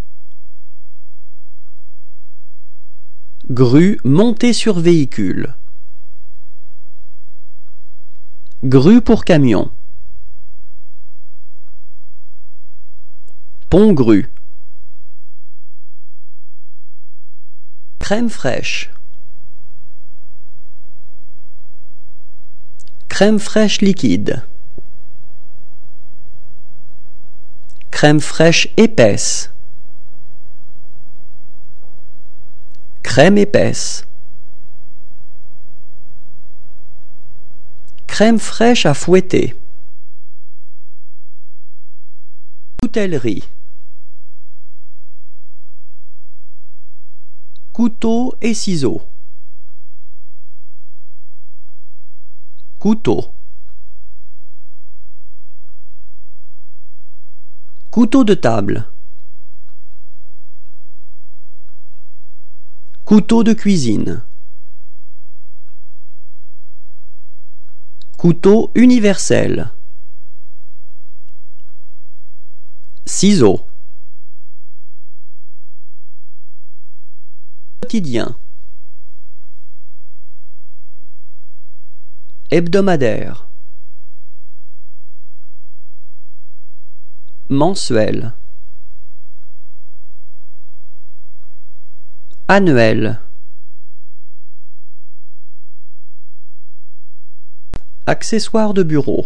Grue montée sur véhicule. Grue pour camion. Pongru. Crème fraîche. Crème fraîche liquide. Crème fraîche épaisse. Crème épaisse. Crème fraîche à fouetter. Coutellerie. Couteau et ciseaux. Couteau. Couteau de table. Couteau de cuisine. Couteau universel. Ciseaux. Quotidien. Hebdomadaire. Mensuel. Annuel. Accessoires de bureau.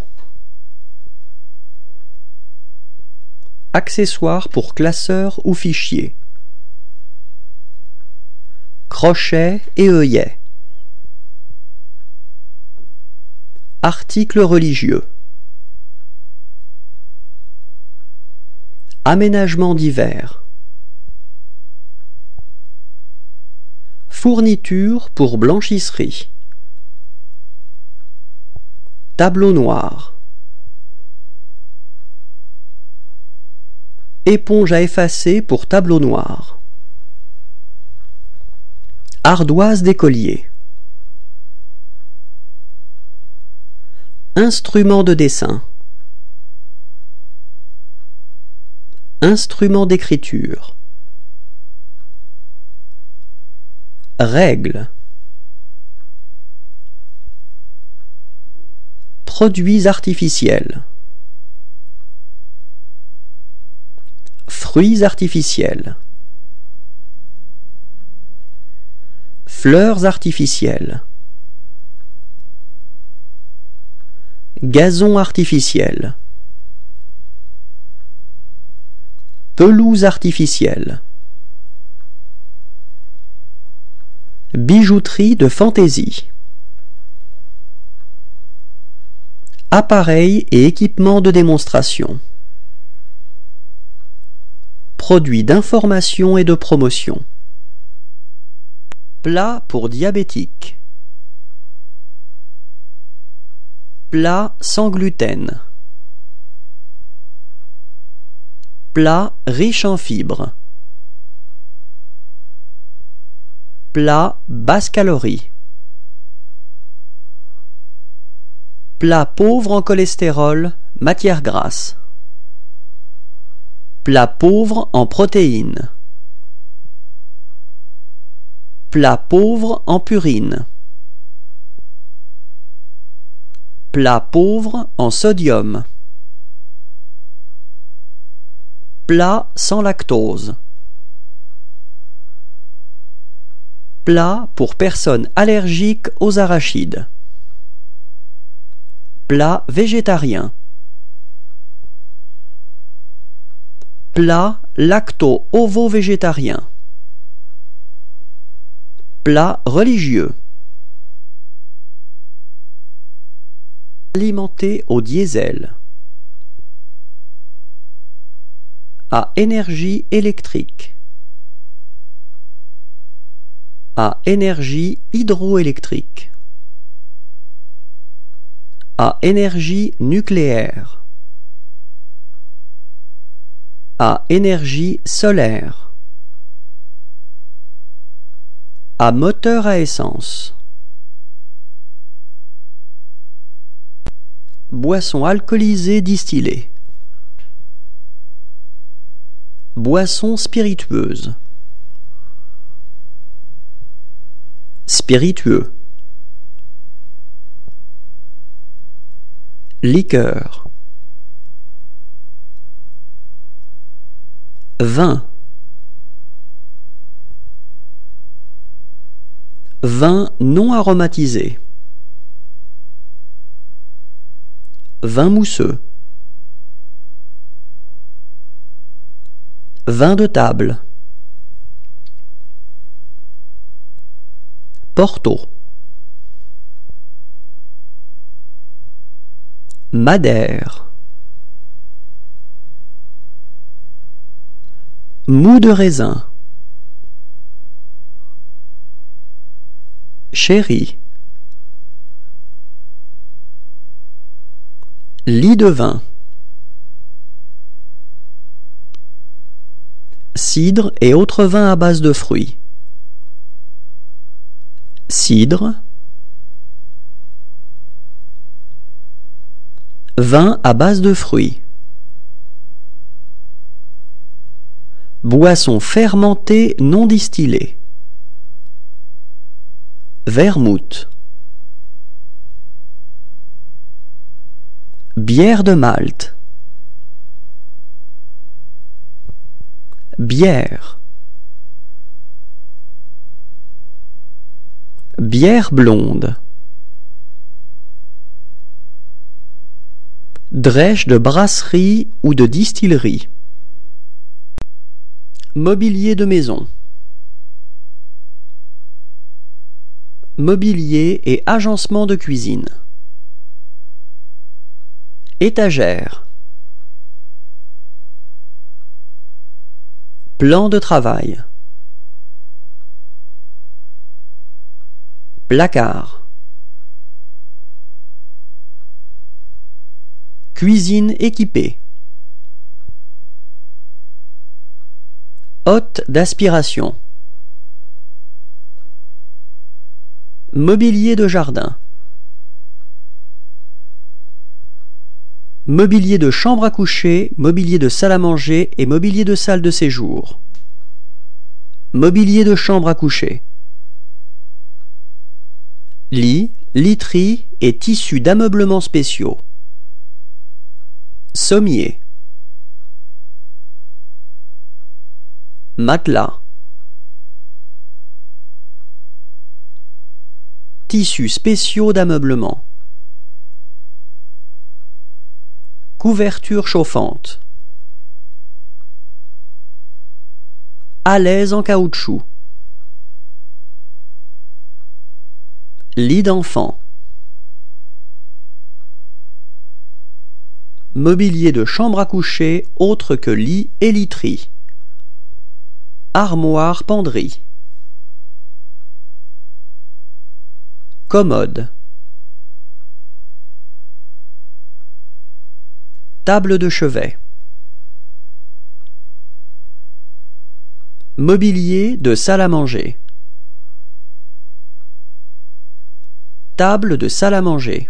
Accessoires pour classeurs ou fichiers. Crochet et œillet. Articles religieux. Aménagements divers. Fournitures pour blanchisserie. Tableau noir. Éponge à effacer pour tableau noir. Ardoise d'écolier. Instrument de dessin. Instrument d'écriture. Règles. Produits artificiels. Fruits artificiels. Fleurs artificielles. Gazon artificiel. Pelouse artificielle. Bijouterie de fantaisie. Appareils et équipements de démonstration. Produits d'information et de promotion. Plat pour diabétiques. Plat sans gluten. Plat riche en fibres. Plat basse calorie. Plat pauvre en cholestérol, matière grasse. Plat pauvre en protéines. Plat pauvre en purine. Plat pauvre en sodium. Plat sans lactose. Plat pour personnes allergiques aux arachides. Plat végétarien. Plat lacto-ovo-végétarien. Plat religieux. Alimenté au diesel. À énergie électrique. À énergie hydroélectrique. À énergie nucléaire. À énergie solaire. À moteur à essence. Boisson alcoolisée distillée. Boisson spiritueuse. Spiritueux. Liqueur. Vin. Vin non aromatisé. Vin mousseux. Vin de table. Porto. Madère. Mou de raisin. Sherry. Lit de vin. Cidre et autres vins à base de fruits. Cidre. Vin à base de fruits. Boisson fermentée non distillée. Vermouth. Bière de Malte. Bière. Bière blonde. Drèche de brasserie ou de distillerie. Mobilier de maison. Mobilier et agencement de cuisine. Étagère. Plan de travail. Placard. Cuisine équipée. Hotte d'aspiration. Mobilier de jardin. Mobilier de chambre à coucher, mobilier de salle à manger et mobilier de salle de séjour. Mobilier de chambre à coucher. Lit, literie et tissus d'ameublement spéciaux. Sommier. Matelas. Tissus spéciaux d'ameublement. Couverture chauffante. Alaise en caoutchouc. Lit d'enfant. Mobilier de chambre à coucher autre que lit et literie. Armoire penderie. Commode. Table de chevet. Mobilier de salle à manger. Table de salle à manger.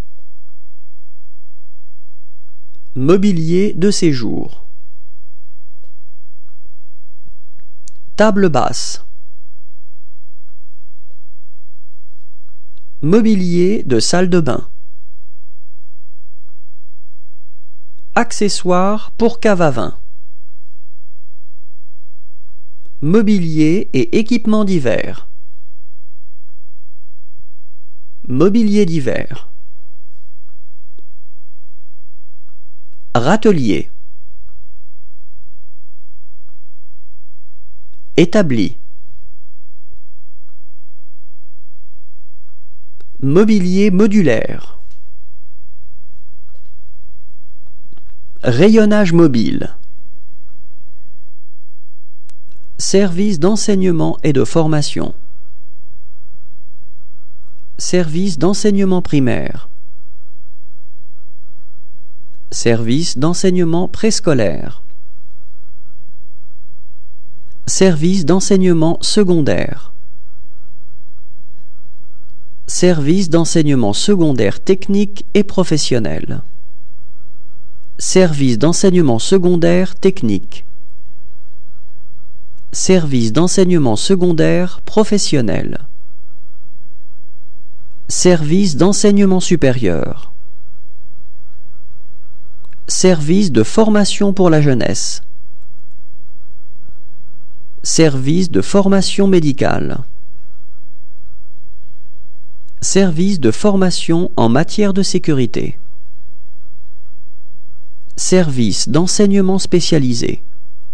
Mobilier de séjour. Table basse. Mobilier de salle de bain. Accessoires pour cave à vin. Mobilier et équipements d'hiver. Mobilier d'hiver. Râtelier. Établi. Mobilier modulaire. Rayonnage mobile. Service d'enseignement et de formation. Service d'enseignement primaire. Service d'enseignement préscolaire. Service d'enseignement secondaire. Service d'enseignement secondaire technique et professionnel. Service d'enseignement secondaire technique. Service d'enseignement secondaire professionnel. Service d'enseignement supérieur. Service de formation pour la jeunesse. Service de formation médicale. Service de formation en matière de sécurité. Service d'enseignement spécialisé.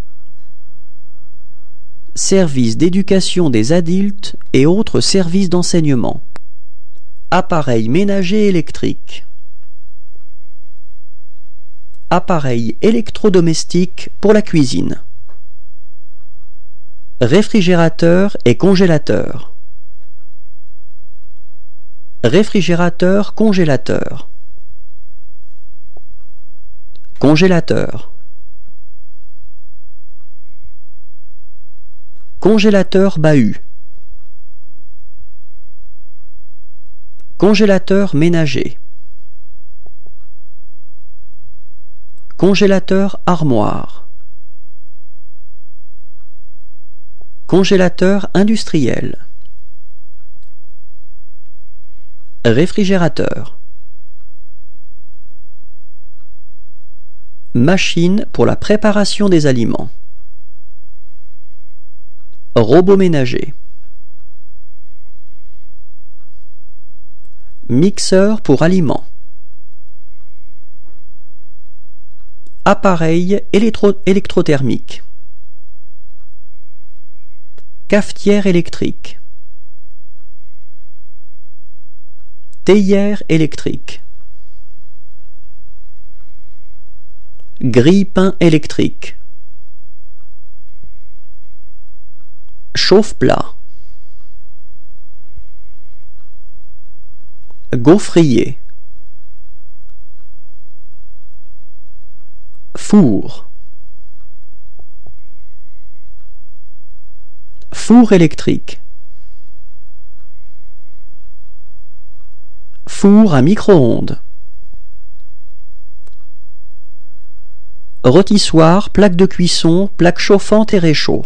Service d'éducation des adultes et autres services d'enseignement. Appareil ménager électrique. Appareil électrodomestique pour la cuisine. Réfrigérateur et congélateur. Réfrigérateur congélateur. Congélateur. Congélateur bahut. Congélateur ménager. Congélateur armoire. Congélateur industriel. Réfrigérateur. Machine pour la préparation des aliments. Robot ménager. Mixeur pour aliments. Appareil électro électrothermique. Cafetière électrique. Théière électrique. Grille-pain électrique. Chauffe-plat. Gaufrier. Four. Four électrique. Four à micro-ondes. Rôtissoir, plaque de cuisson, plaque chauffante et réchaud.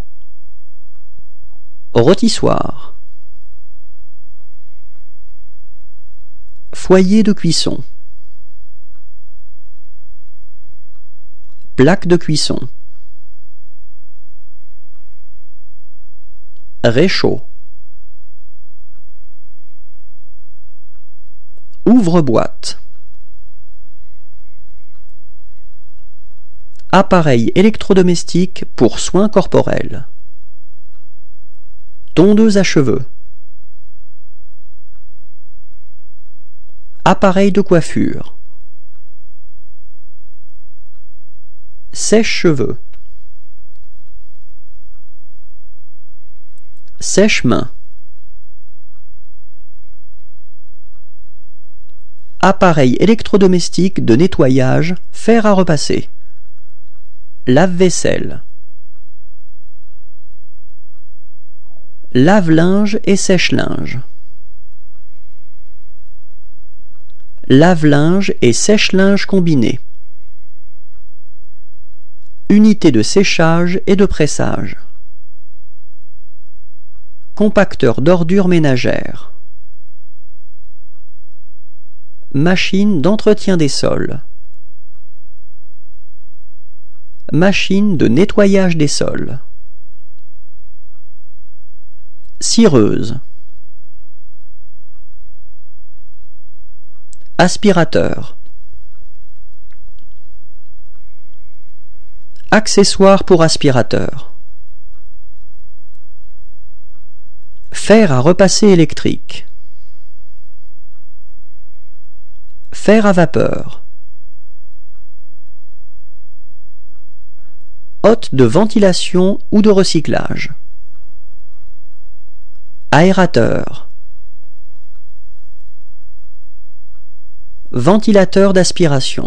Rôtissoir. Foyer de cuisson. Plaque de cuisson. Réchaud. Ouvre-boîte. Appareil électrodomestique pour soins corporels. Tondeuse à cheveux. Appareil de coiffure. Sèche-cheveux. Sèche-main. Appareil électrodomestique de nettoyage, fer à repasser. Lave-vaisselle. Lave-linge et sèche-linge. Lave-linge et sèche-linge combiné. Unité de séchage et de pressage. Compacteur d'ordures ménagères. Machine d'entretien des sols. Machine de nettoyage des sols. Cireuse. Aspirateur. Accessoires pour aspirateur. Fer à repasser électrique. Fer à vapeur. Hotte de ventilation ou de recyclage. Aérateur. Ventilateur d'aspiration.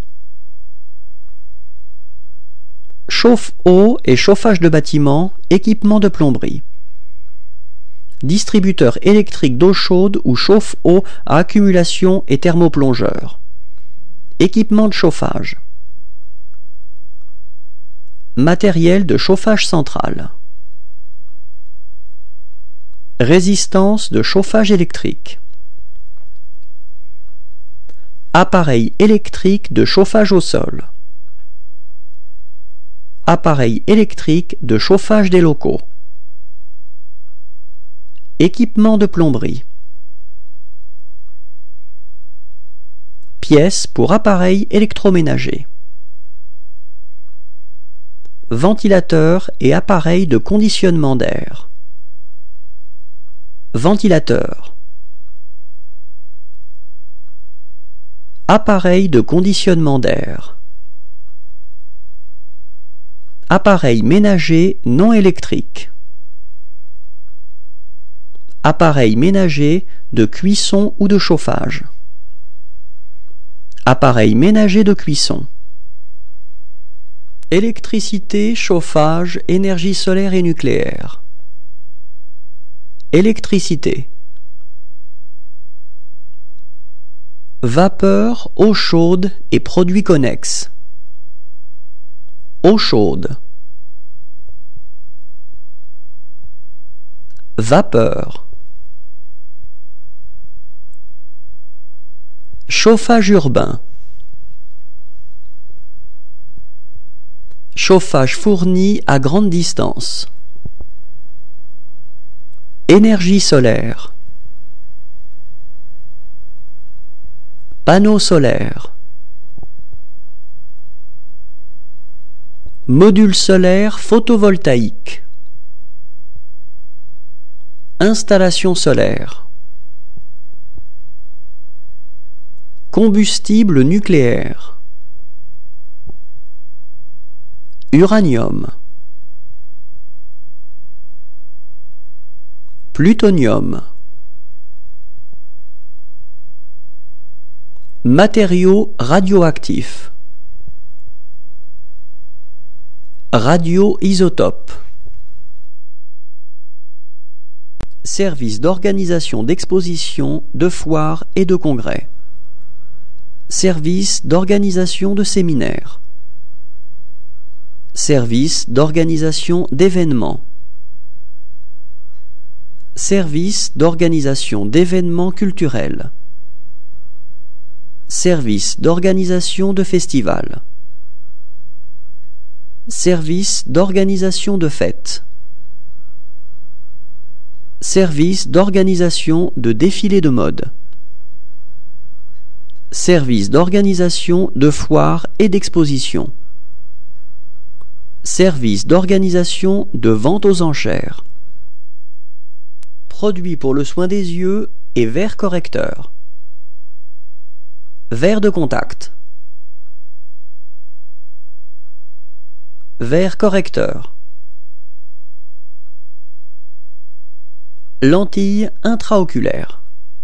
Chauffe-eau et chauffage de bâtiment, équipement de plomberie. Distributeur électrique d'eau chaude ou chauffe-eau à accumulation et thermoplongeur. Équipement de chauffage. Matériel de chauffage central. Résistance de chauffage électrique. Appareil électrique de chauffage au sol. appareil électrique de chauffage des locaux. Équipement de plomberie. Pièces pour appareils électroménagers. Ventilateur et appareil de conditionnement d'air. Ventilateur. Appareil de conditionnement d'air. Appareil ménager non électrique. Appareil ménager de cuisson ou de chauffage. Appareil ménager de cuisson. Électricité, chauffage, énergie solaire et nucléaire. Électricité. Vapeur, eau chaude et produits connexes. Eau chaude. Vapeur. Chauffage urbain. Chauffage fourni à grande distance. Énergie solaire. Panneaux solaires. Module solaire photovoltaïque. Installation solaire. Combustible nucléaire. Uranium. Plutonium. Matériaux radioactifs. Radioisotope. Service d'organisation d'expositions, de foires et de congrès. Service d'organisation de séminaires. Service d'organisation d'événements. Service d'organisation d'événements culturels. Service d'organisation de festivals. Service d'organisation de fêtes. Service d'organisation de défilés de mode. Service d'organisation de foires et d'expositions. Service d'organisation de vente aux enchères. Produits pour le soin des yeux et verres correcteurs. Verre de contact. Verre correcteur. Lentilles intraoculaires.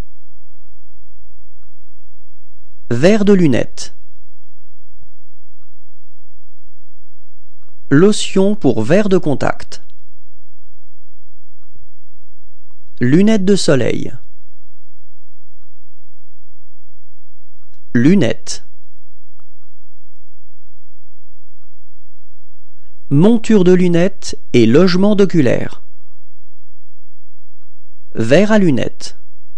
Verre de lunettes. Lotion pour verre de contact. Lunettes de soleil. Lunettes. Monture de lunettes et logement d'oculaire. Verre à lunettes.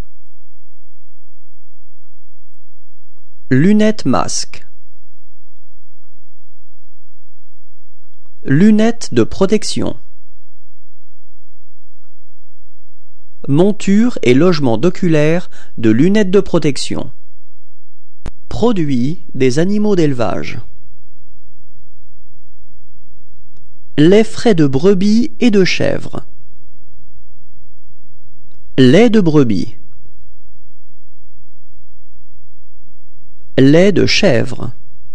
Lunettes masque. Lunettes de protection. Monture et logement d'oculaire de lunettes de protection. Produits des animaux d'élevage. Lait frais de brebis et de chèvre. Lait de brebis. Lait de chèvre.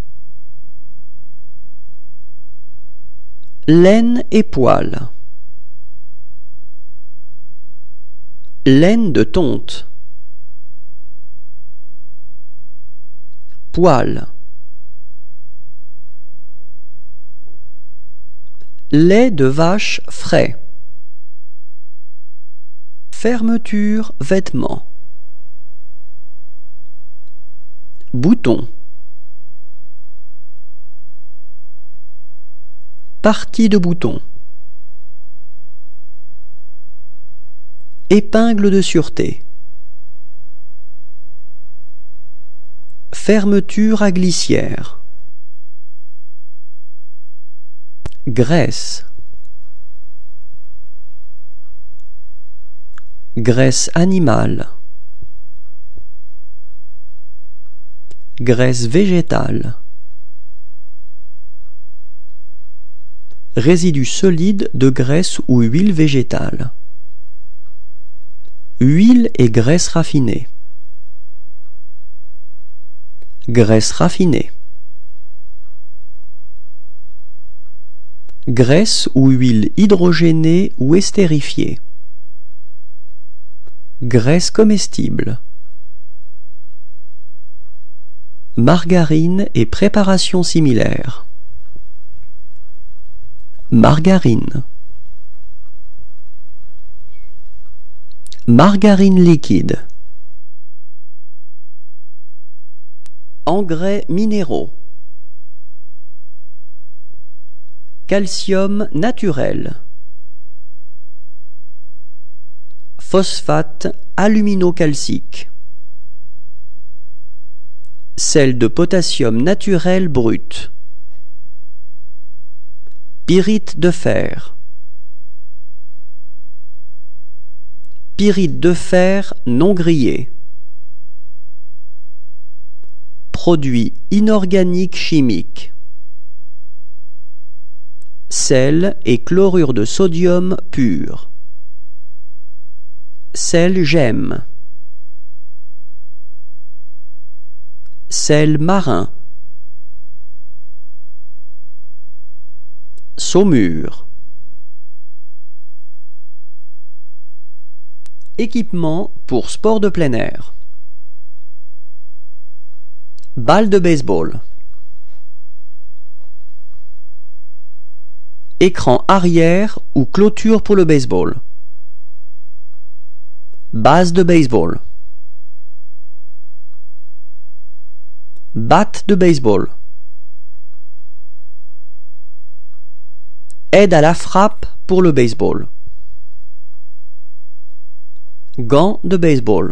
Laine et poils. Laine de tonte. Poils. Lait de vache frais. Fermeture vêtements. Boutons. Partie de bouton. Épingle de sûreté. Fermeture à glissière. Graisse. Graisse animale. Graisse végétale. Résidus solides de graisse ou huile végétale. Huile et graisse raffinée. Graisse raffinée. Graisse ou huile hydrogénée ou estérifiée. Graisse comestible. Margarine et préparations similaires. Margarine. Margarine liquide. Engrais minéraux. Calcium naturel. Phosphate aluminocalcique. Sel de potassium naturel brut. Pyrite de fer. Pyrite de fer non grillé. Produits inorganiques chimiques. Sel et chlorure de sodium pur. Sel gemme. Sel marin. Saumure. Équipement pour sport de plein air. Balle de baseball. Écran arrière ou clôture pour le baseball. Base de baseball. Batte de baseball. Aide à la frappe pour le baseball. Gants de baseball.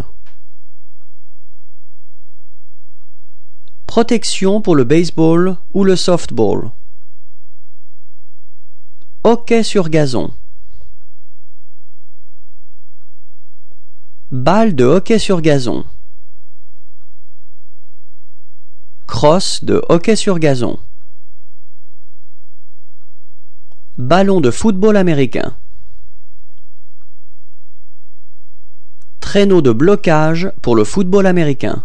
Protection pour le baseball ou le softball. Hockey sur gazon. Balle de hockey sur gazon. Crosse de hockey sur gazon. Ballon de football américain. Traîneau de blocage pour le football américain.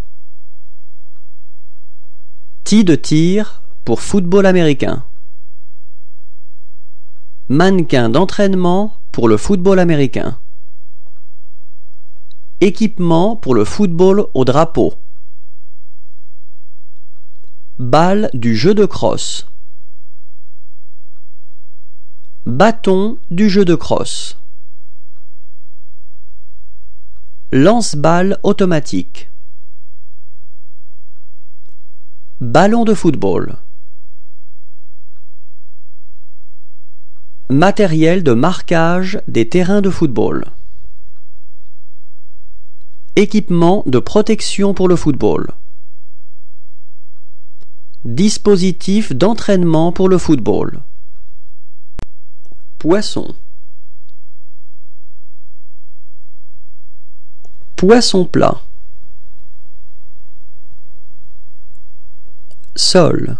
Tee de tir pour football américain. Mannequin d'entraînement pour le football américain. Équipement pour le football au drapeau. Balle du jeu de crosse. Bâton du jeu de crosse. Lance-balle automatique. Ballon de football. Matériel de marquage des terrains de football. Équipement de protection pour le football. Dispositif d'entraînement pour le football. Poisson. Poisson plat. Sol.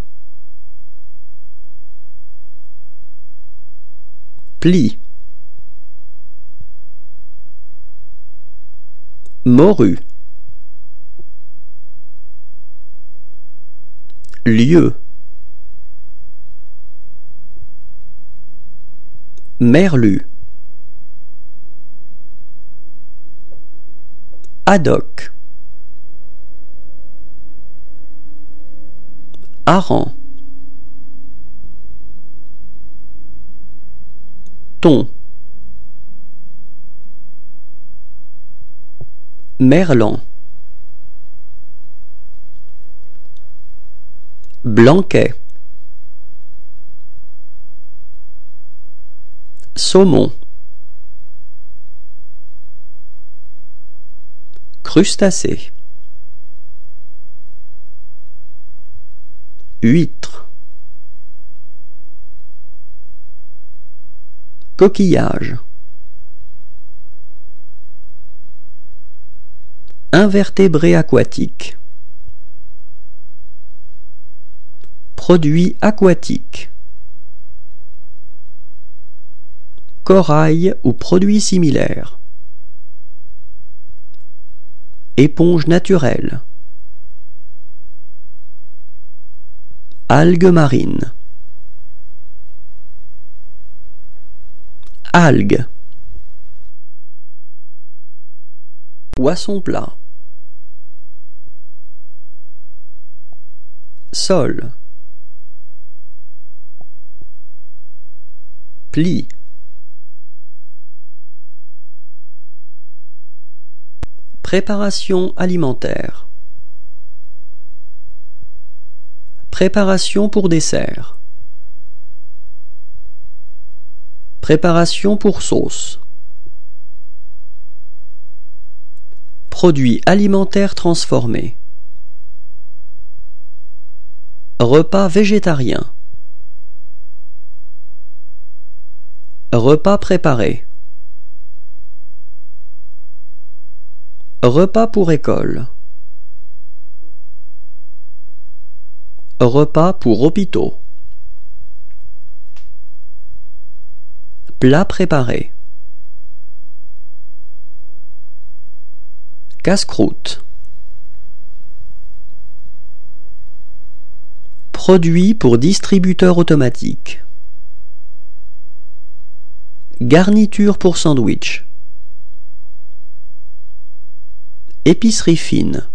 Pli. Morue. Lieu. Merlu. Haddock. Hareng. Thon. Merlan. Blanquet. Saumon. Crustacé. Huître. Coquillage. Invertébrés aquatiques. Produits aquatiques. Corail ou produits similaires. Éponge naturelle. Algues marines. Algues. Poisson plat. Sol. Pli. Préparation alimentaire. Préparation pour dessert. Préparation pour sauce. Produits alimentaires transformés. Repas végétarien. Repas préparé. Repas pour école. Repas pour hôpitaux. Plat préparé. Casse-croûte. Produit pour distributeur automatique. Garniture pour sandwich. Épicerie fine.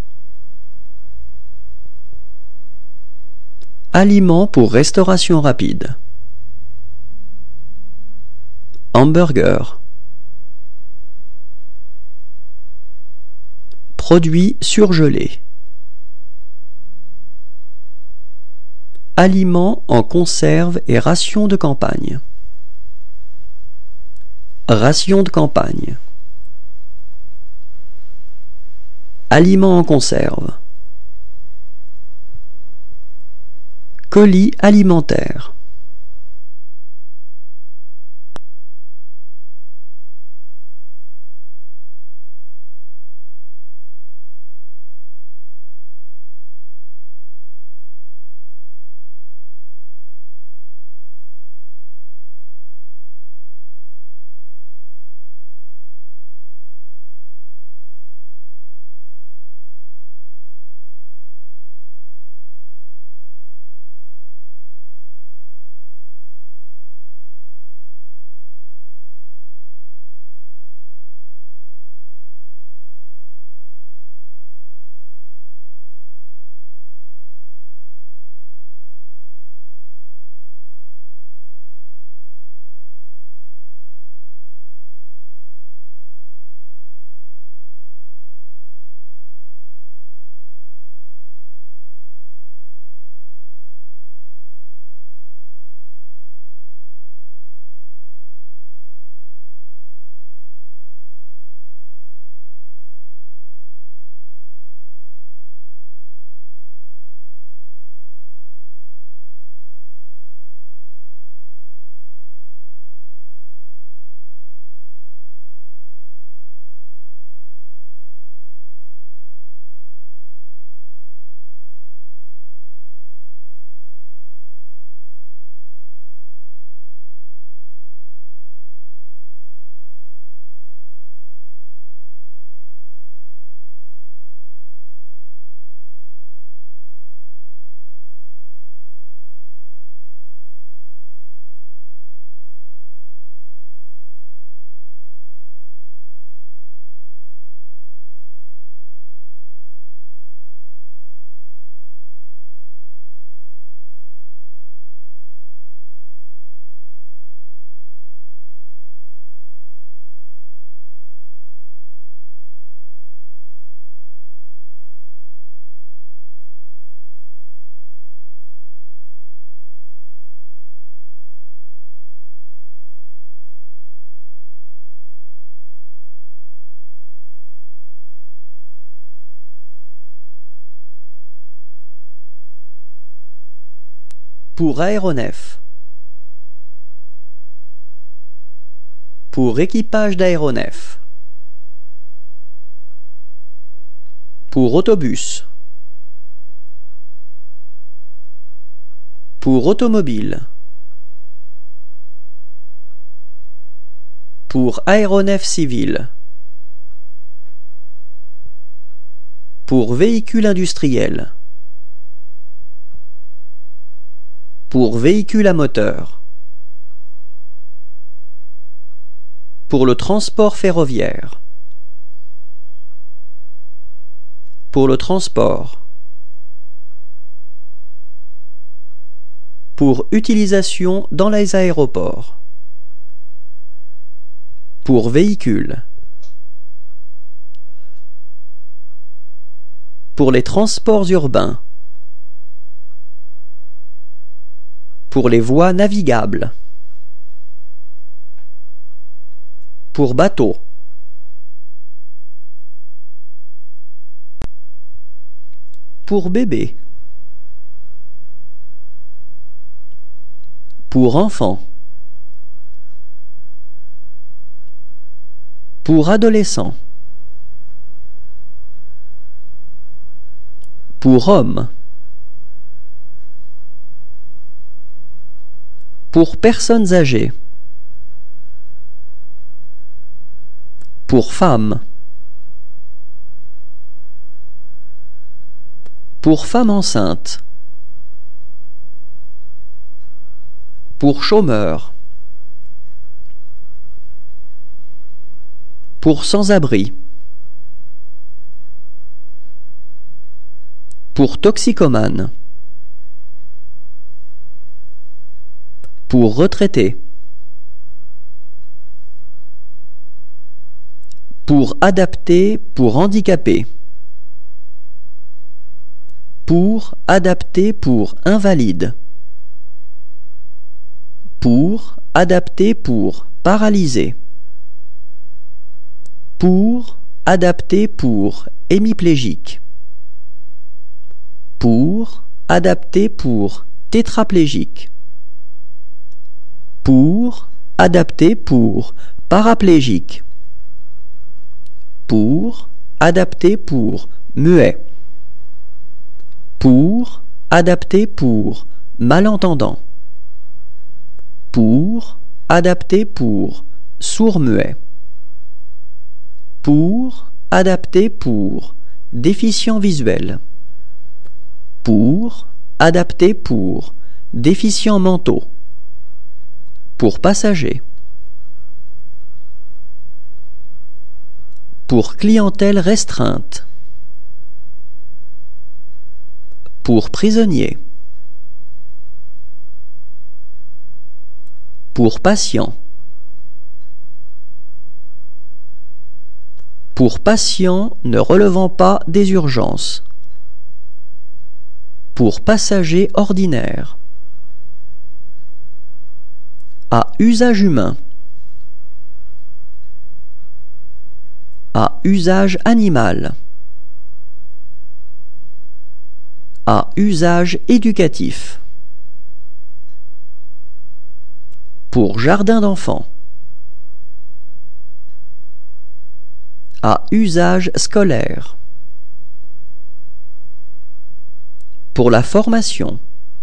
Aliments pour restauration rapide. Hamburger. Produits surgelés. Aliments en conserve et rations de campagne. Rations de campagne. Aliments en conserve. Colis alimentaires. Pour aéronef. Pour équipage d'aéronef. Pour autobus. Pour automobile. Pour aéronef civil. Pour véhicule industriel. Pour véhicule à moteur. Pour le transport ferroviaire. Pour le transport. Pour utilisation dans les aéroports. Pour véhicule. Pour les transports urbains. Pour les voies navigables. Pour bateau. Pour bébé. Pour enfant. Pour adolescent. Pour homme. Pour personnes âgées. Pour femmes. Pour femmes enceintes. Pour chômeurs. Pour sans-abri. Pour toxicomanes. Pour retraités. Pour adapté, pour handicapé. Pour adapté, pour invalide. Pour adapté, pour paralysé. Pour adapté, pour hémiplégique. Pour adapté, pour tétraplégique. Pour adapté, pour paraplégique. Pour adapté, pour muet. Pour adapté, pour malentendant. Pour adapté, pour sourd-muet. Pour adapté, pour déficient visuel. Pour adapté, pour déficients mentaux. Pour passagers. Pour clientèle restreinte. Pour prisonnier. Pour patient. Pour patient ne relevant pas des urgences. Pour passager ordinaire. À usage humain. À usage animal. À usage éducatif. Pour jardin d'enfants. À usage scolaire. Pour la formation.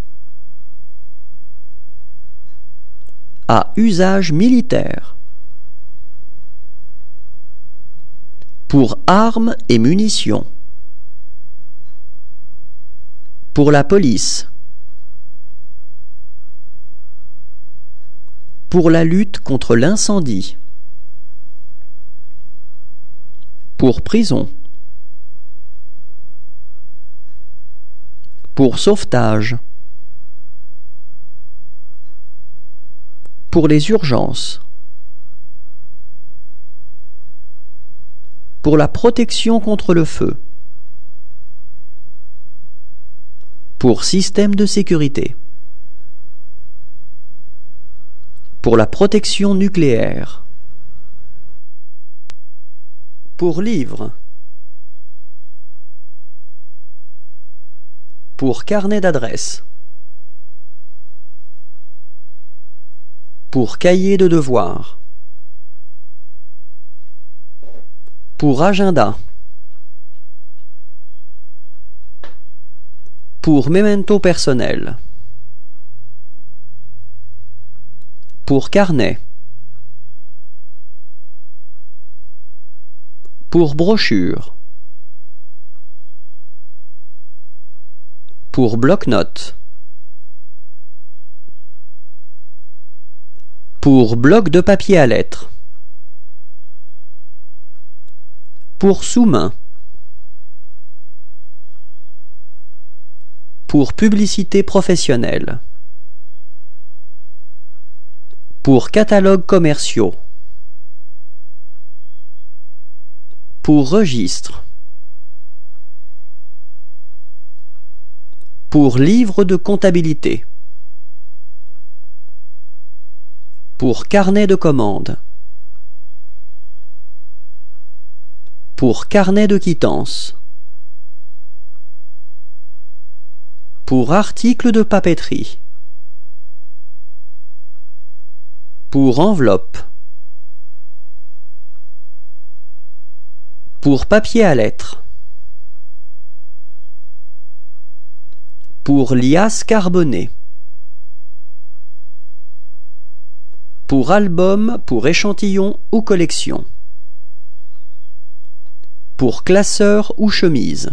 À usage militaire. Pour armes et munitions. Pour la police. Pour la lutte contre l'incendie. Pour prison. Pour sauvetage. Pour les urgences. Pour la protection contre le feu. Pour système de sécurité. Pour la protection nucléaire. Pour livre. Pour carnet d'adresse. Pour cahier de devoirs. Pour agenda. Pour memento personnel. Pour carnet. Pour brochure. Pour bloc-notes. Pour bloc de papier à lettres. Pour sous-main. Pour publicité professionnelle. Pour catalogues commerciaux. Pour registre. Pour livre de comptabilité. Pour carnet de commande. Pour carnet de quittance. Pour article de papeterie. Pour enveloppe. Pour papier à lettres. Pour liasse carbonée. Pour album, pour échantillon ou collection. Pour classeur ou chemise.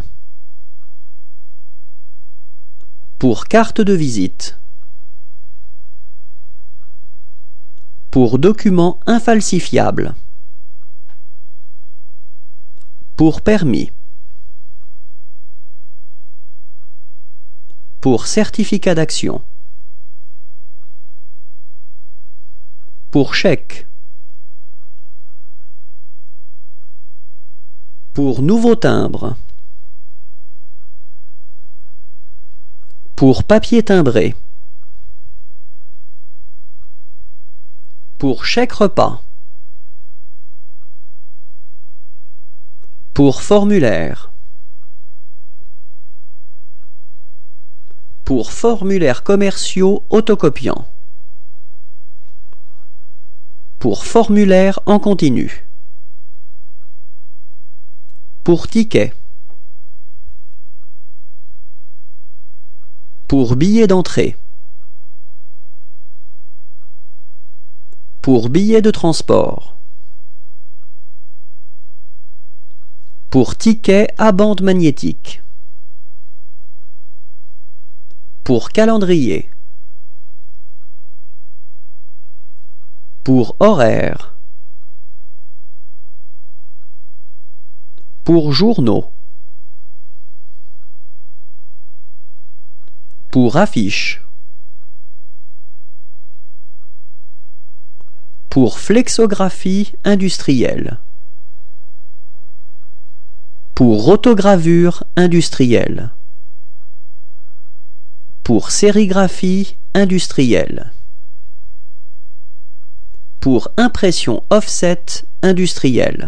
Pour carte de visite. Pour document infalsifiable. Pour permis. Pour certificat d'action. Pour chèque. Pour nouveau timbre. Pour papier timbré. Pour chèque repas. Pour formulaire. Pour formulaires commerciaux autocopiants. Pour formulaire en continu. Pour ticket. Pour billet d'entrée. Pour billet de transport. Pour ticket à bande magnétique. Pour calendrier. Pour horaire. Pour journaux. Pour affiche. Pour flexographie industrielle. Pour rotogravure industrielle. Pour sérigraphie industrielle. Pour impression offset industrielle.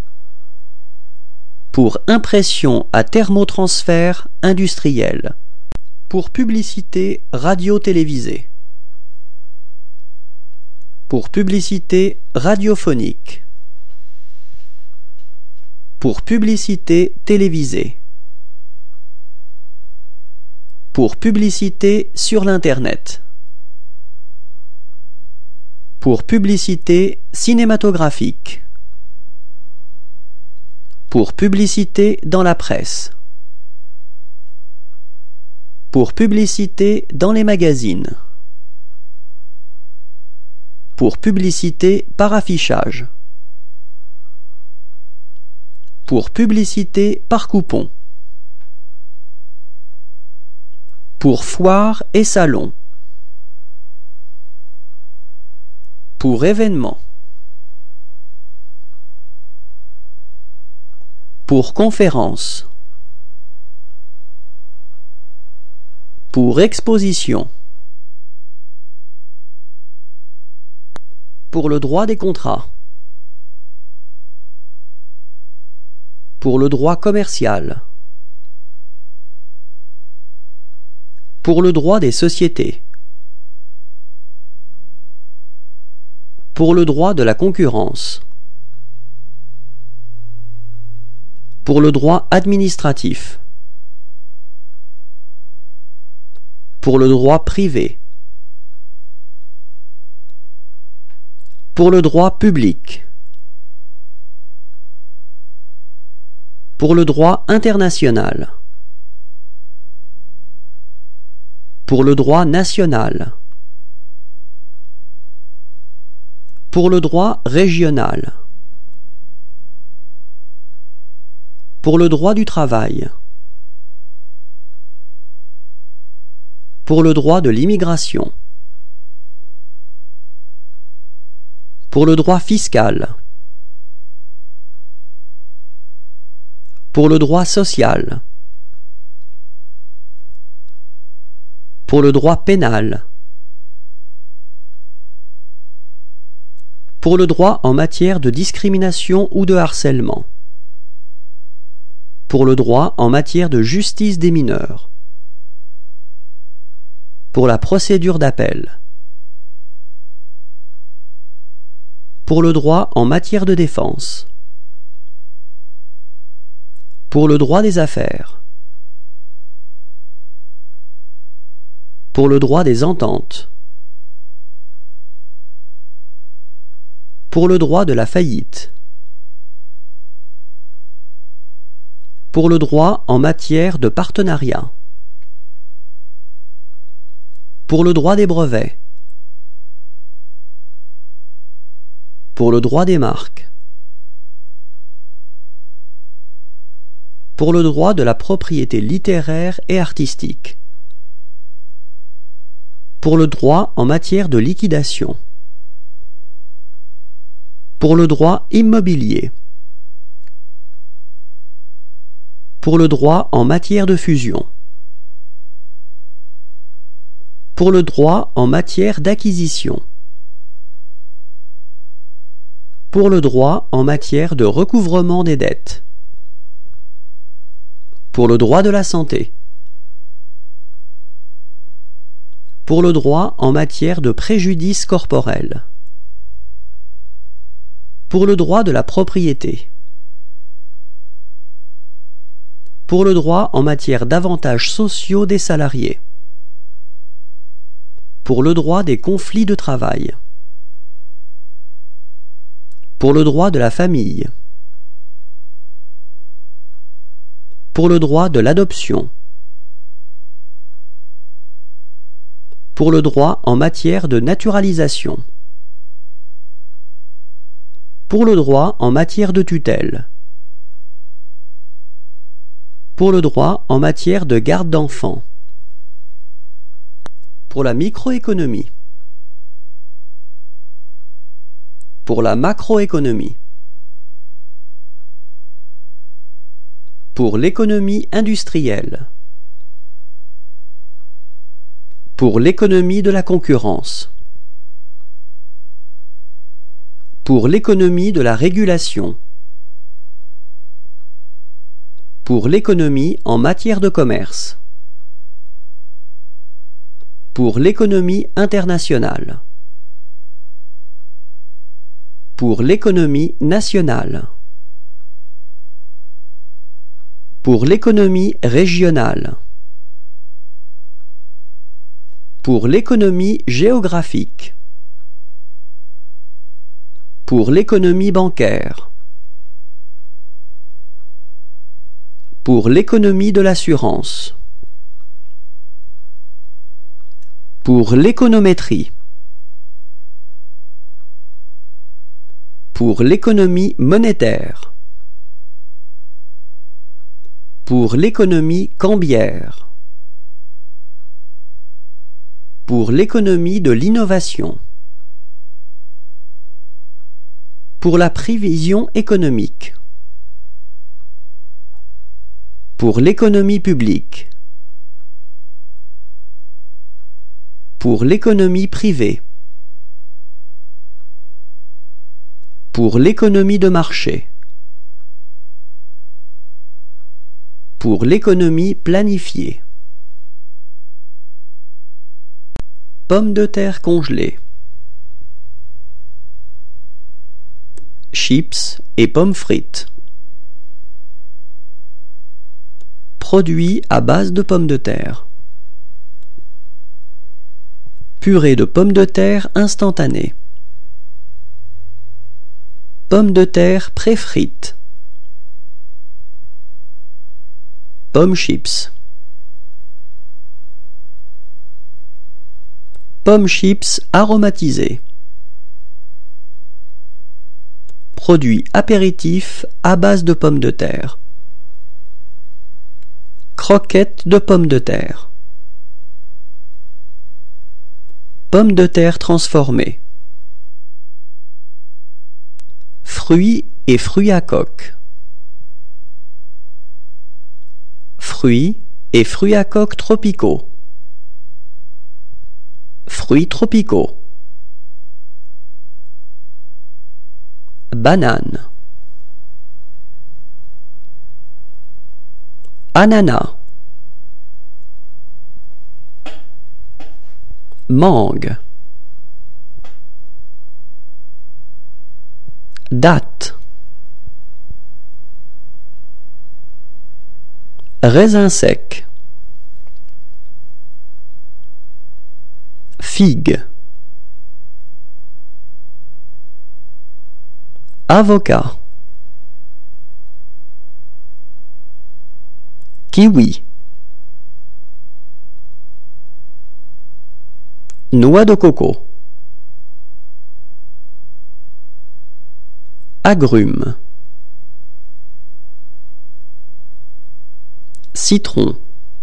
Pour impression à thermotransfert industriel. Pour publicité radio-télévisée. Pour publicité radiophonique. Pour publicité télévisée. Pour publicité sur l'Internet. Pour publicité cinématographique. Pour publicité dans la presse. Pour publicité dans les magazines. Pour publicité par affichage. Pour publicité par coupon. Pour foire et salon. Pour événement. Pour conférence. Pour exposition. Pour le droit des contrats. Pour le droit commercial. Pour le droit des sociétés. Pour le droit de la concurrence. Pour le droit administratif. Pour le droit privé. Pour le droit public. Pour le droit international. Pour le droit national. Pour le droit régional. Pour le droit du travail. Pour le droit de l'immigration. Pour le droit fiscal. Pour le droit social. Pour le droit pénal. Pour le droit en matière de discrimination ou de harcèlement. Pour le droit en matière de justice des mineurs. Pour la procédure d'appel. Pour le droit en matière de défense. Pour le droit des affaires. Pour le droit des ententes. Pour le droit de la faillite. Pour le droit en matière de partenariat. Pour le droit des brevets. Pour le droit des marques. Pour le droit de la propriété littéraire et artistique. Pour le droit en matière de liquidation. Pour le droit immobilier. Pour le droit en matière de fusion. Pour le droit en matière d'acquisition. Pour le droit en matière de recouvrement des dettes. Pour le droit de la santé. Pour le droit en matière de préjudice corporel. Pour le droit de la propriété. Pour le droit en matière d'avantages sociaux des salariés. Pour le droit des conflits de travail. Pour le droit de la famille. Pour le droit de l'adoption. Pour le droit en matière de naturalisation. Pour le droit en matière de tutelle. Pour le droit en matière de garde d'enfants. Pour la microéconomie. Pour la macroéconomie. Pour l'économie industrielle. Pour l'économie de la concurrence. Pour l'économie de la régulation. Pour l'économie en matière de commerce. Pour l'économie internationale. Pour l'économie nationale. Pour l'économie régionale. Pour l'économie géographique. Pour l'économie bancaire. Pour l'économie de l'assurance. Pour l'économétrie. Pour l'économie monétaire. Pour l'économie cambiaire. Pour l'économie de l'innovation. Pour la prévision économique. Pour l'économie publique. Pour l'économie privée. Pour l'économie de marché. Pour l'économie planifiée. Pommes de terre congelées. Chips et pommes frites. Produit à base de pommes de terre. Purée de pommes de terre instantanée. Pommes de terre pré-frites. Pommes chips. Pommes chips aromatisées. Produit apéritif à base de pommes de terre. Croquettes de pommes de terre. Pommes de terre transformées. Fruits et fruits à coque. Fruits et fruits à coque tropicaux. Fruits tropicaux. Banane. Ananas. Mangue. Date. Raisin sec. Figue. Avocat. Kiwi. Noix de coco. Agrumes. Citron.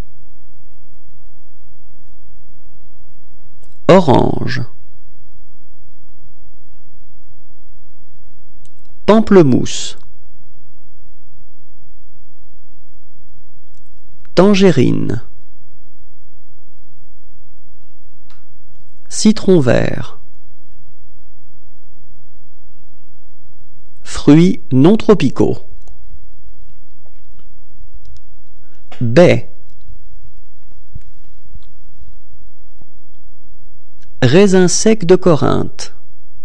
Orange. Pamplemousse. Tangerine. Citron vert. Fruits non tropicaux. Baie. Raisin sec de Corinthe.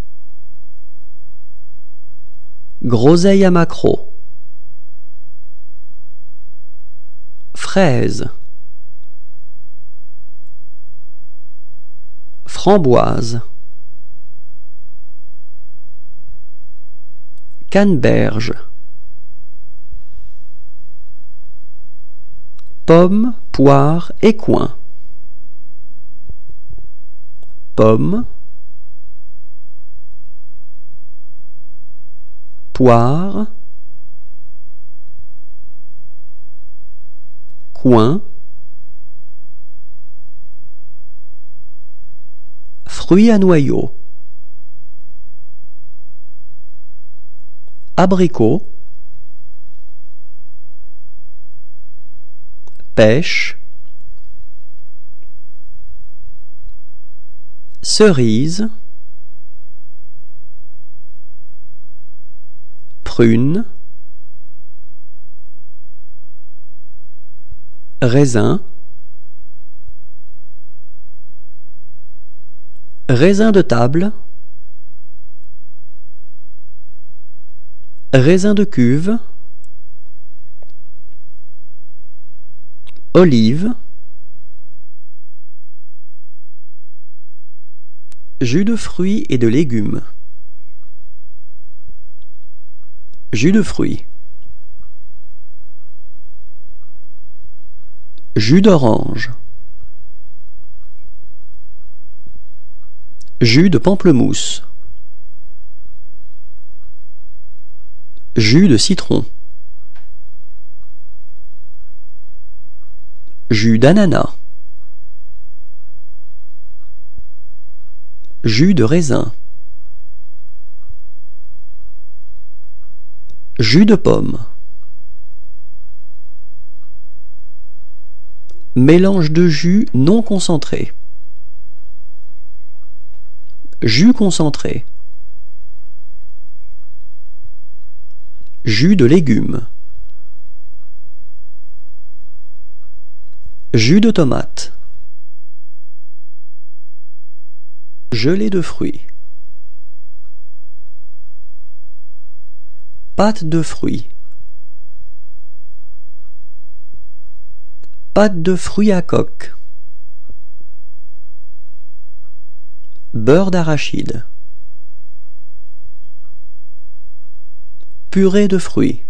Groseille à maquereau. Fraise. Framboise. Canneberge. Pommes, poires et coings. Pommes, poires, coings, fruits à noyaux. Abricots. Pêche. Cerise. Prune. Raisin. Raisin de table. Raisin de cuve. Olive. Jus de fruits et de légumes. Jus de fruits. Jus d'orange. Jus de pamplemousse. Jus de citron. Jus d'ananas. Jus de raisin. Jus de pomme. Mélange de jus non concentré. Jus concentré. Jus de légumes. Jus de tomate. Gelée de fruits. Pâte de fruits. Pâte de fruits à coque. Beurre d'arachide. Purée de fruits.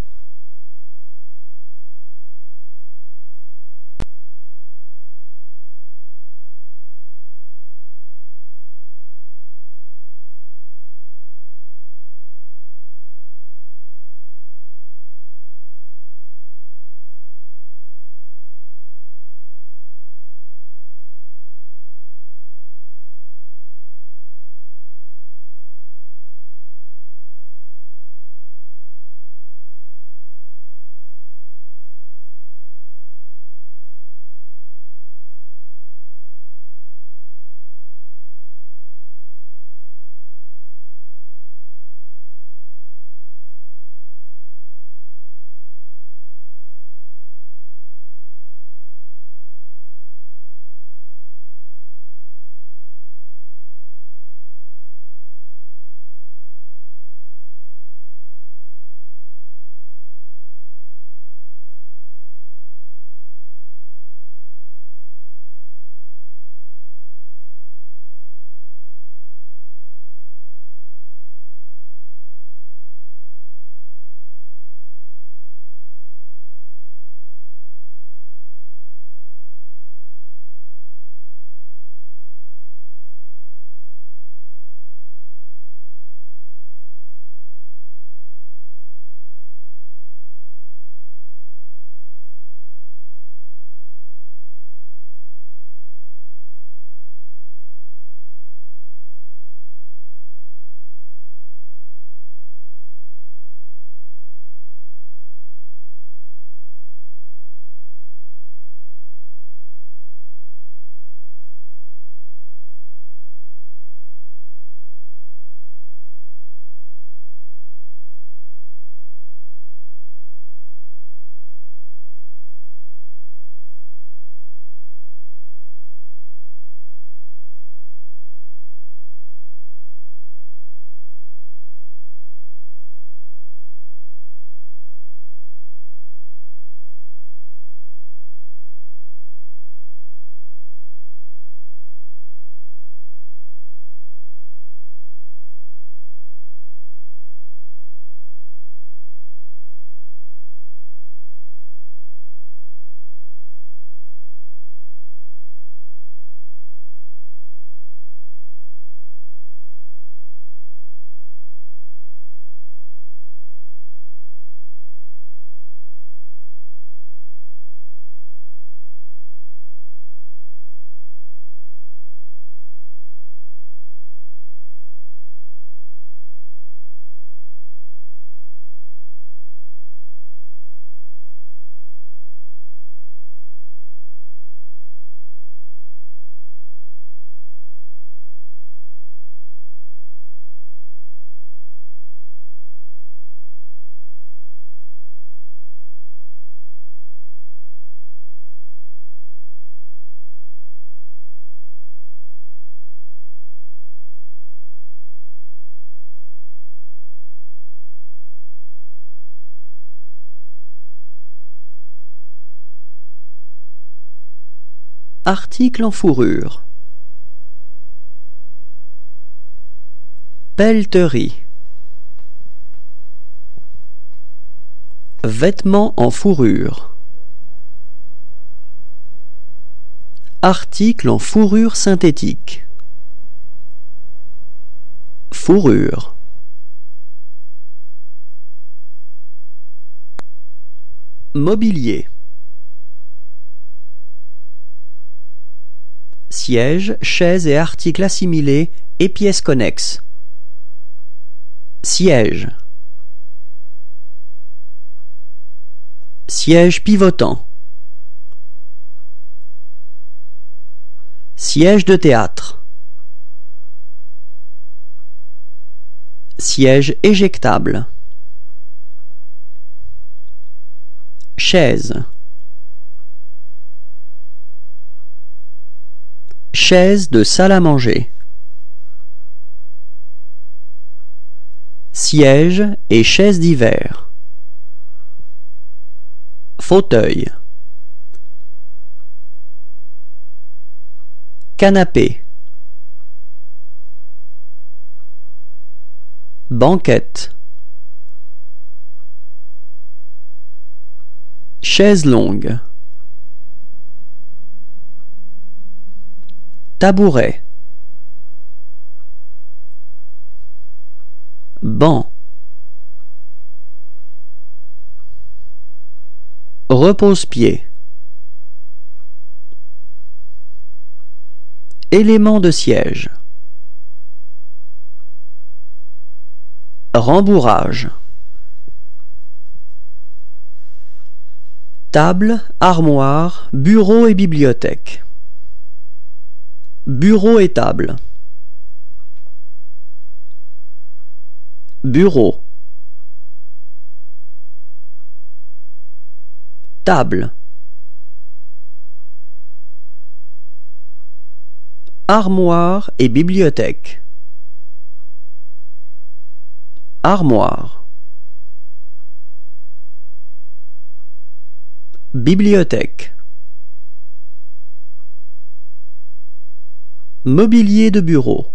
Article en fourrure. Pelleterie. Vêtements en fourrure. Article en fourrure synthétique. Fourrure. Mobilier. Sièges, chaises et articles assimilés et pièces connexes. Siège. Siège pivotant. Siège de théâtre. Siège éjectable. Chaise. Chaise de salle à manger. Siège et chaise d'hiver. Fauteuil. Canapé. Banquette. Chaise longue. Tabouret. Banc. Repose-pied. Élément de siège. Rembourrage. Table, armoire, bureau et bibliothèque. Bureau et table. Bureau. Table. Armoire et bibliothèque. Armoire. Bibliothèque. Mobilier de bureau.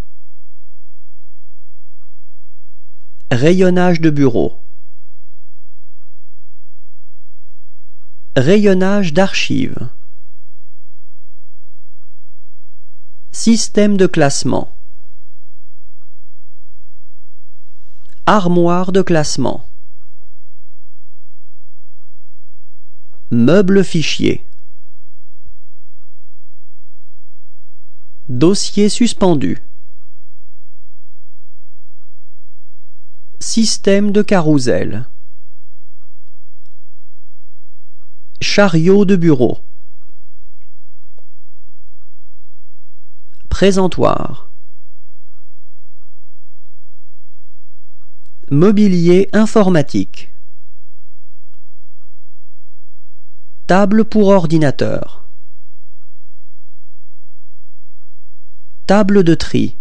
Rayonnage de bureau. Rayonnage d'archives. Système de classement. Armoire de classement. Meuble fichier. Dossier suspendu. Système de carrousel. Chariot de bureau. Présentoir. Mobilier informatique. Table pour ordinateur. Table de tri.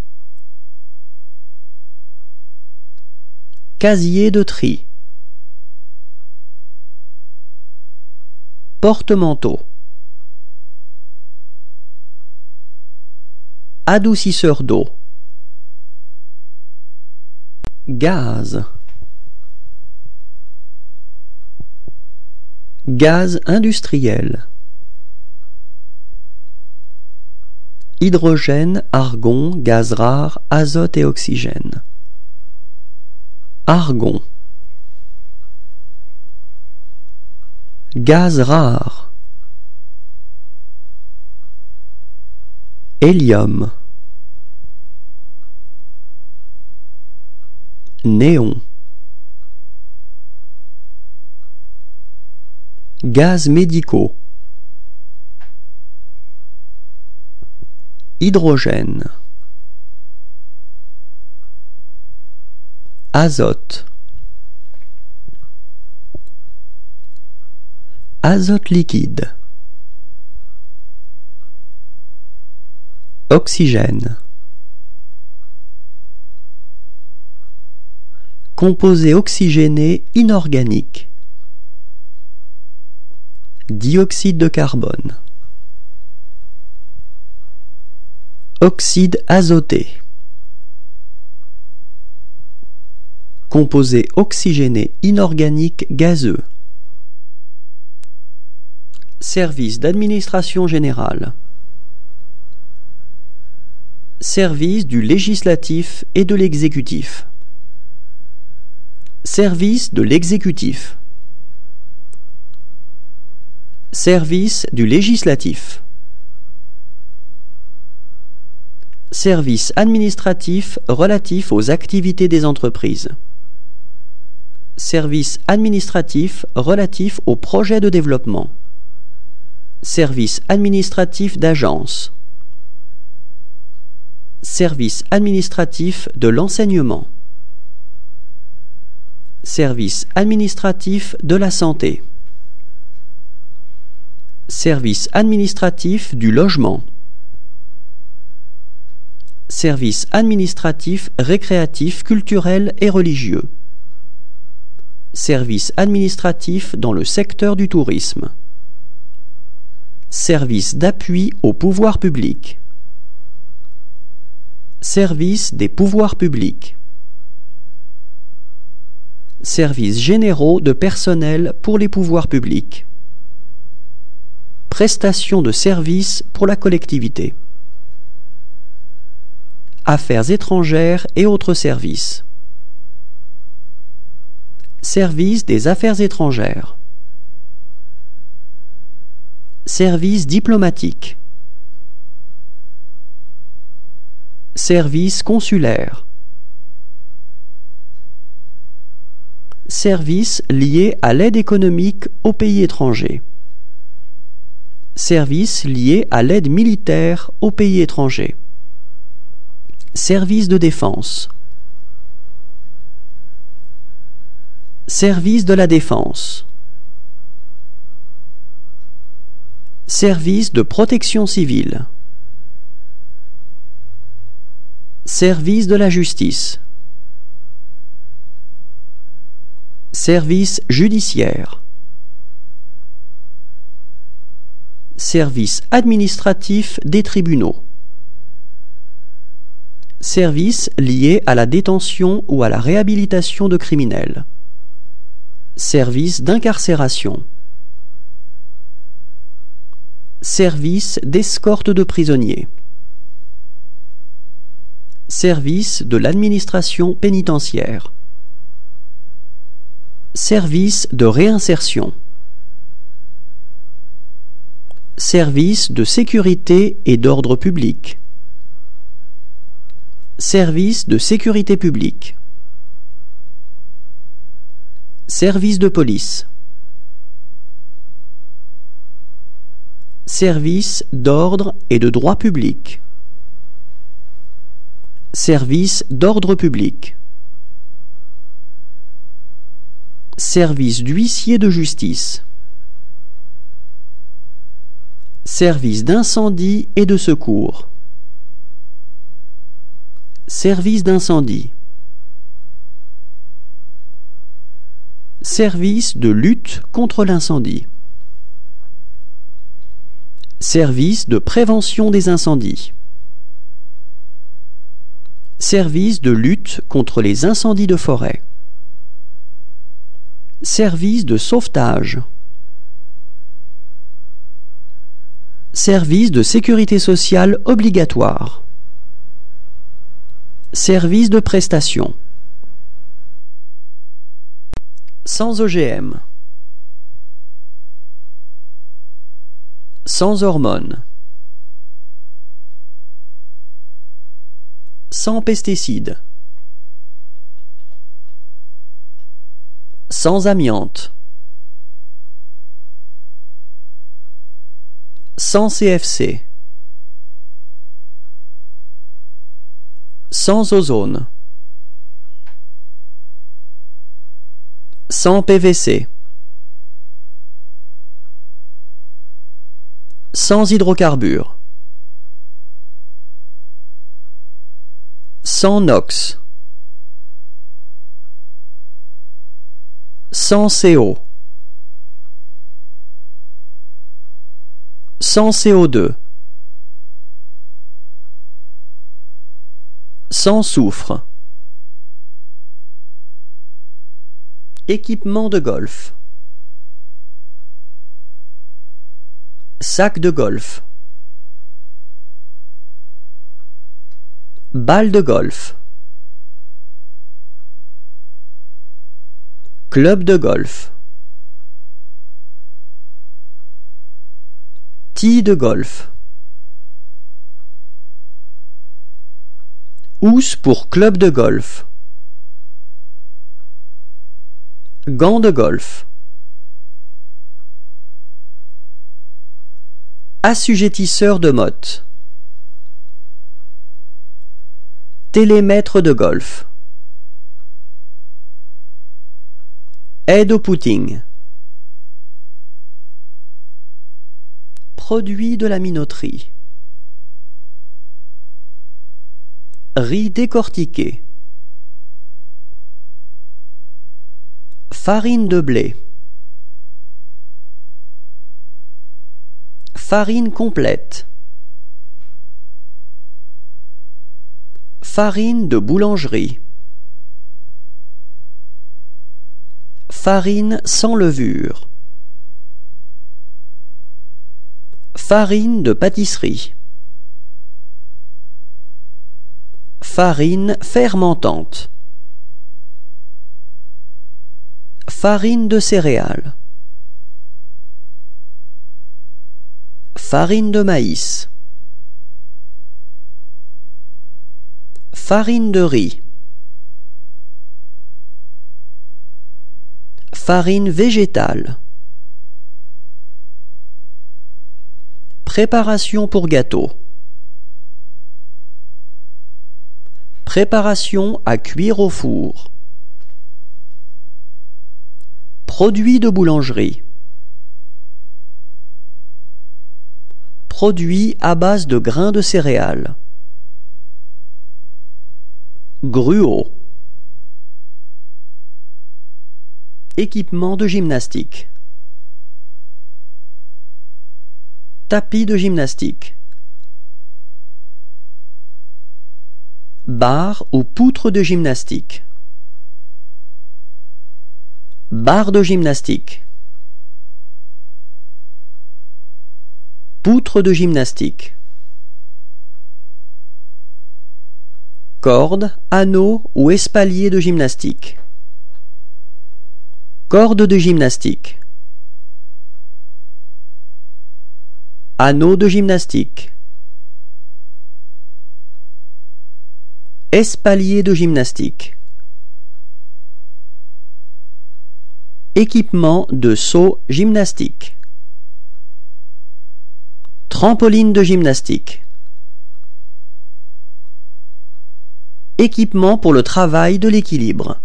Casier de tri. Porte-manteau. Adoucisseur d'eau. Gaz. Gaz industriel. Hydrogène, argon, gaz rare, azote et oxygène. Argon. Gaz rare. Hélium. Néon. Gaz médicaux. Hydrogène. Azote. Azote liquide. Oxygène. Composé oxygéné inorganique. Dioxyde de carbone. Oxyde azoté. Composé oxygéné inorganique gazeux. Service d'administration générale. Service du législatif et de l'exécutif. Service de l'exécutif. Service du législatif. Service administratif relatif aux activités des entreprises. Service administratif relatif aux projets de développement. Service administratif d'agence. Service administratif de l'enseignement. Service administratif de la santé. Service administratif du logement. Service administratif récréatif, culturel et religieux. Service administratif dans le secteur du tourisme. Service d'appui au pouvoir public. Service des pouvoirs publics. Services généraux de personnel pour les pouvoirs publics. Prestations de services pour la collectivité. Affaires étrangères et autres services. Service des affaires étrangères. Service diplomatique. Service consulaire. Services liés à l'aide économique aux pays étrangers. Services liés à l'aide militaire aux pays étrangers. Service de défense. Service de la défense. Service de protection civile. Service de la justice. Service judiciaire. Service administratif des tribunaux. Service lié à la détention ou à la réhabilitation de criminels. Service d'incarcération. Service d'escorte de prisonniers. Service de l'administration pénitentiaire. Service de réinsertion. Service de sécurité et d'ordre public. Service de sécurité publique. Service de police. Service d'ordre et de droit public. Service d'ordre public. Service d'huissier de justice. Service d'incendie et de secours. Service d'incendie. Service de lutte contre l'incendie. Service de prévention des incendies. Service de lutte contre les incendies de forêt. Service de sauvetage. Service de sécurité sociale obligatoire. Service de prestation. Sans O G M. Sans hormones. Sans pesticides. Sans amiante. Sans C F C. Sans ozone. Sans P V C. Sans hydrocarbures. Sans NOx. Sans C O. Sans C O deux. Sans soufre. Équipement de golf. Sac de golf. Balle de golf. Club de golf. Tee de golf. Housse pour club de golf. Gants de golf. Assujettisseur de motte. Télémètre de golf. Aide au putting. Produits de la minoterie. Riz décortiqué. Farine de blé. Farine complète. Farine de boulangerie. Farine sans levure. Farine de pâtisserie. Farine fermentante. Farine de céréales. Farine de maïs. Farine de riz. Farine végétale. Préparation pour gâteau. Préparation à cuire au four. Produits de boulangerie. Produits à base de grains de céréales. Gruau. Équipement de gymnastique. Tapis de gymnastique. Barre ou poutre de gymnastique. Barre de gymnastique. Poutre de gymnastique. Corde, anneau ou espalier de gymnastique. Corde de gymnastique. Anneau de gymnastique. Espalier de gymnastique. Équipement de saut gymnastique. Trampoline de gymnastique. Équipement pour le travail de l'équilibre.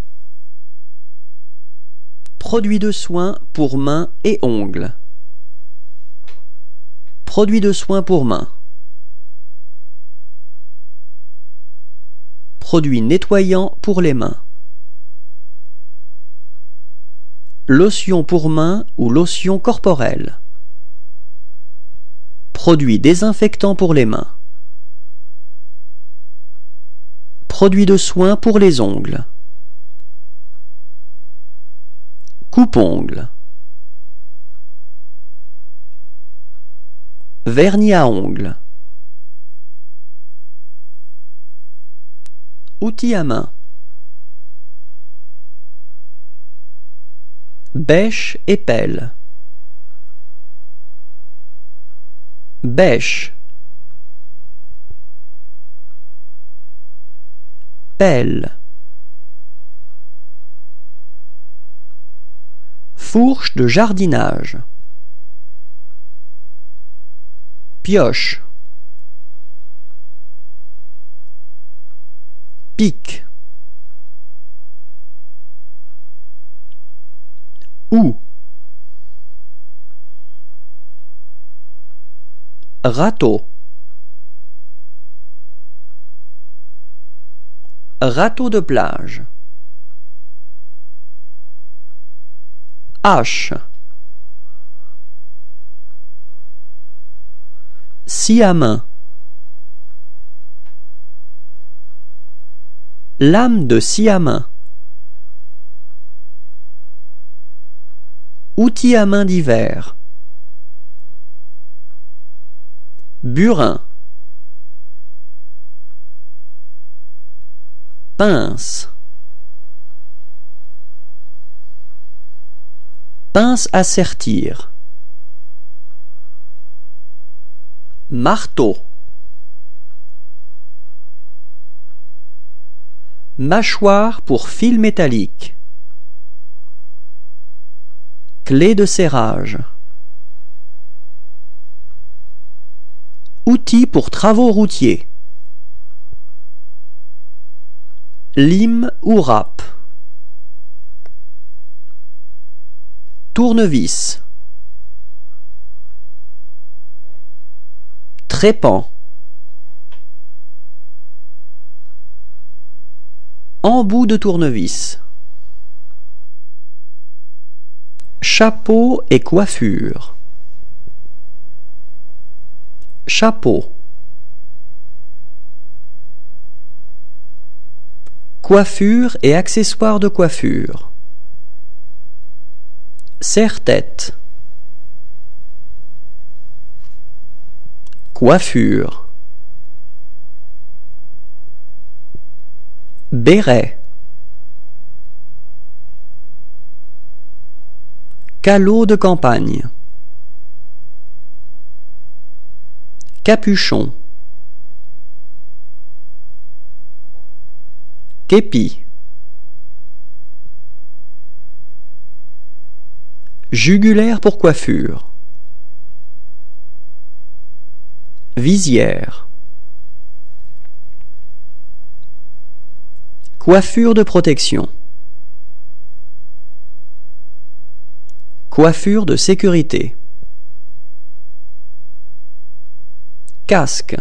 Produits de soins pour mains et ongles. Produits de soins pour mains. Produits nettoyants pour les mains. Lotion pour mains ou lotion corporelle. Produits désinfectants pour les mains. Produits de soins pour les ongles. Coupe-ongles. Vernis à ongles. Outils à main. Bêche et pelle. Bêche. Pelle. Fourche de jardinage. Pioche. Pic. Houe. Râteau. Râteau de plage. Hache. Scie à main. Lame de scie à main. Outils à main d'hiver. Burin. Pince. Pince à sertir. Marteau. Mâchoire pour fil métallique. Clé de serrage. Outils pour travaux routiers. Lime ou râpe. Tournevis. Trépan. Embout de tournevis. Chapeau et coiffure. Chapeau. Coiffure et accessoires de coiffure. Serre-tête. Coiffure. Béret. Calot de campagne. Capuchon. Képi. Jugulaire pour coiffure. Visière. Coiffure de protection. Coiffure de sécurité. Casque.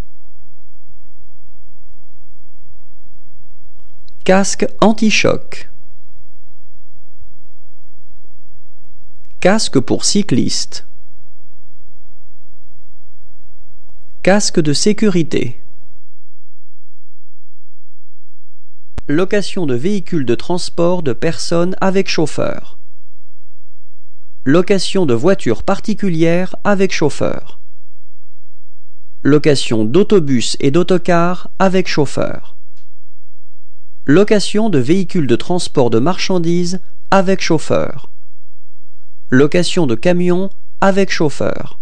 Casque anti-choc. Casque pour cycliste. Casque de sécurité. Location de véhicules de transport de personnes avec chauffeur. Location de voitures particulières avec chauffeur. Location d'autobus et d'autocars avec chauffeur. Location de véhicules de transport de marchandises avec chauffeur. Location de camions avec chauffeur.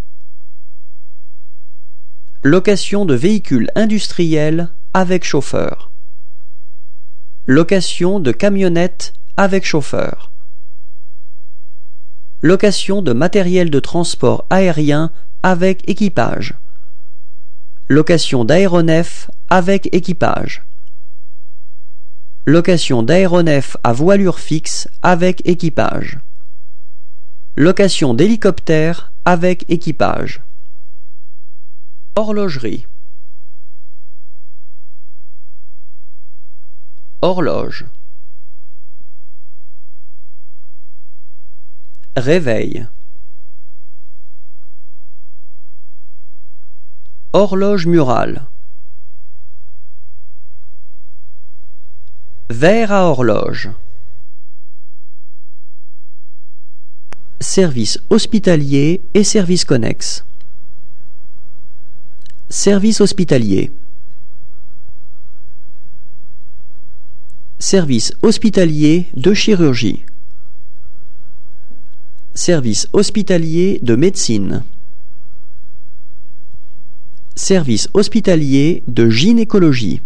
Location de véhicules industriels avec chauffeur. Location de camionnettes avec chauffeur. Location de matériel de transport aérien avec équipage. Location d'aéronefs avec équipage. Location d'aéronefs à voilure fixe avec équipage. Location d'hélicoptères avec équipage. Horlogerie. Horloge. Réveil. Horloge murale. Verre à horloge. Service hospitalier et service connexe. Service hospitalier. Service hospitalier de chirurgie. Service hospitalier de médecine. Service hospitalier de gynécologie.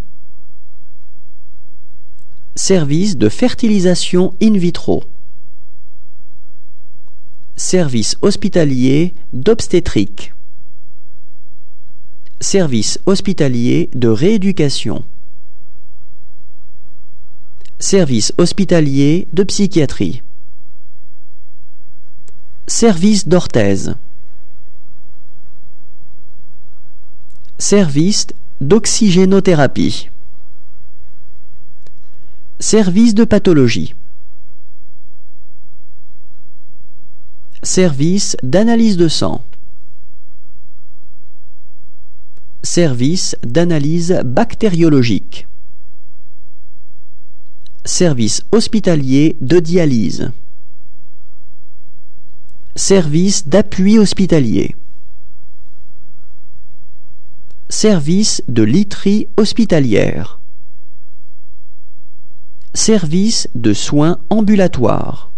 Service de fertilisation in vitro. Service hospitalier d'obstétrique. Service hospitalier de rééducation. Service hospitalier de psychiatrie. Service d'orthèse. Service d'oxygénothérapie. Service de pathologie. Service d'analyse de sang. Service d'analyse bactériologique. Service hospitalier de dialyse. Service d'appui hospitalier. Service de literie hospitalière. Service de soins ambulatoires.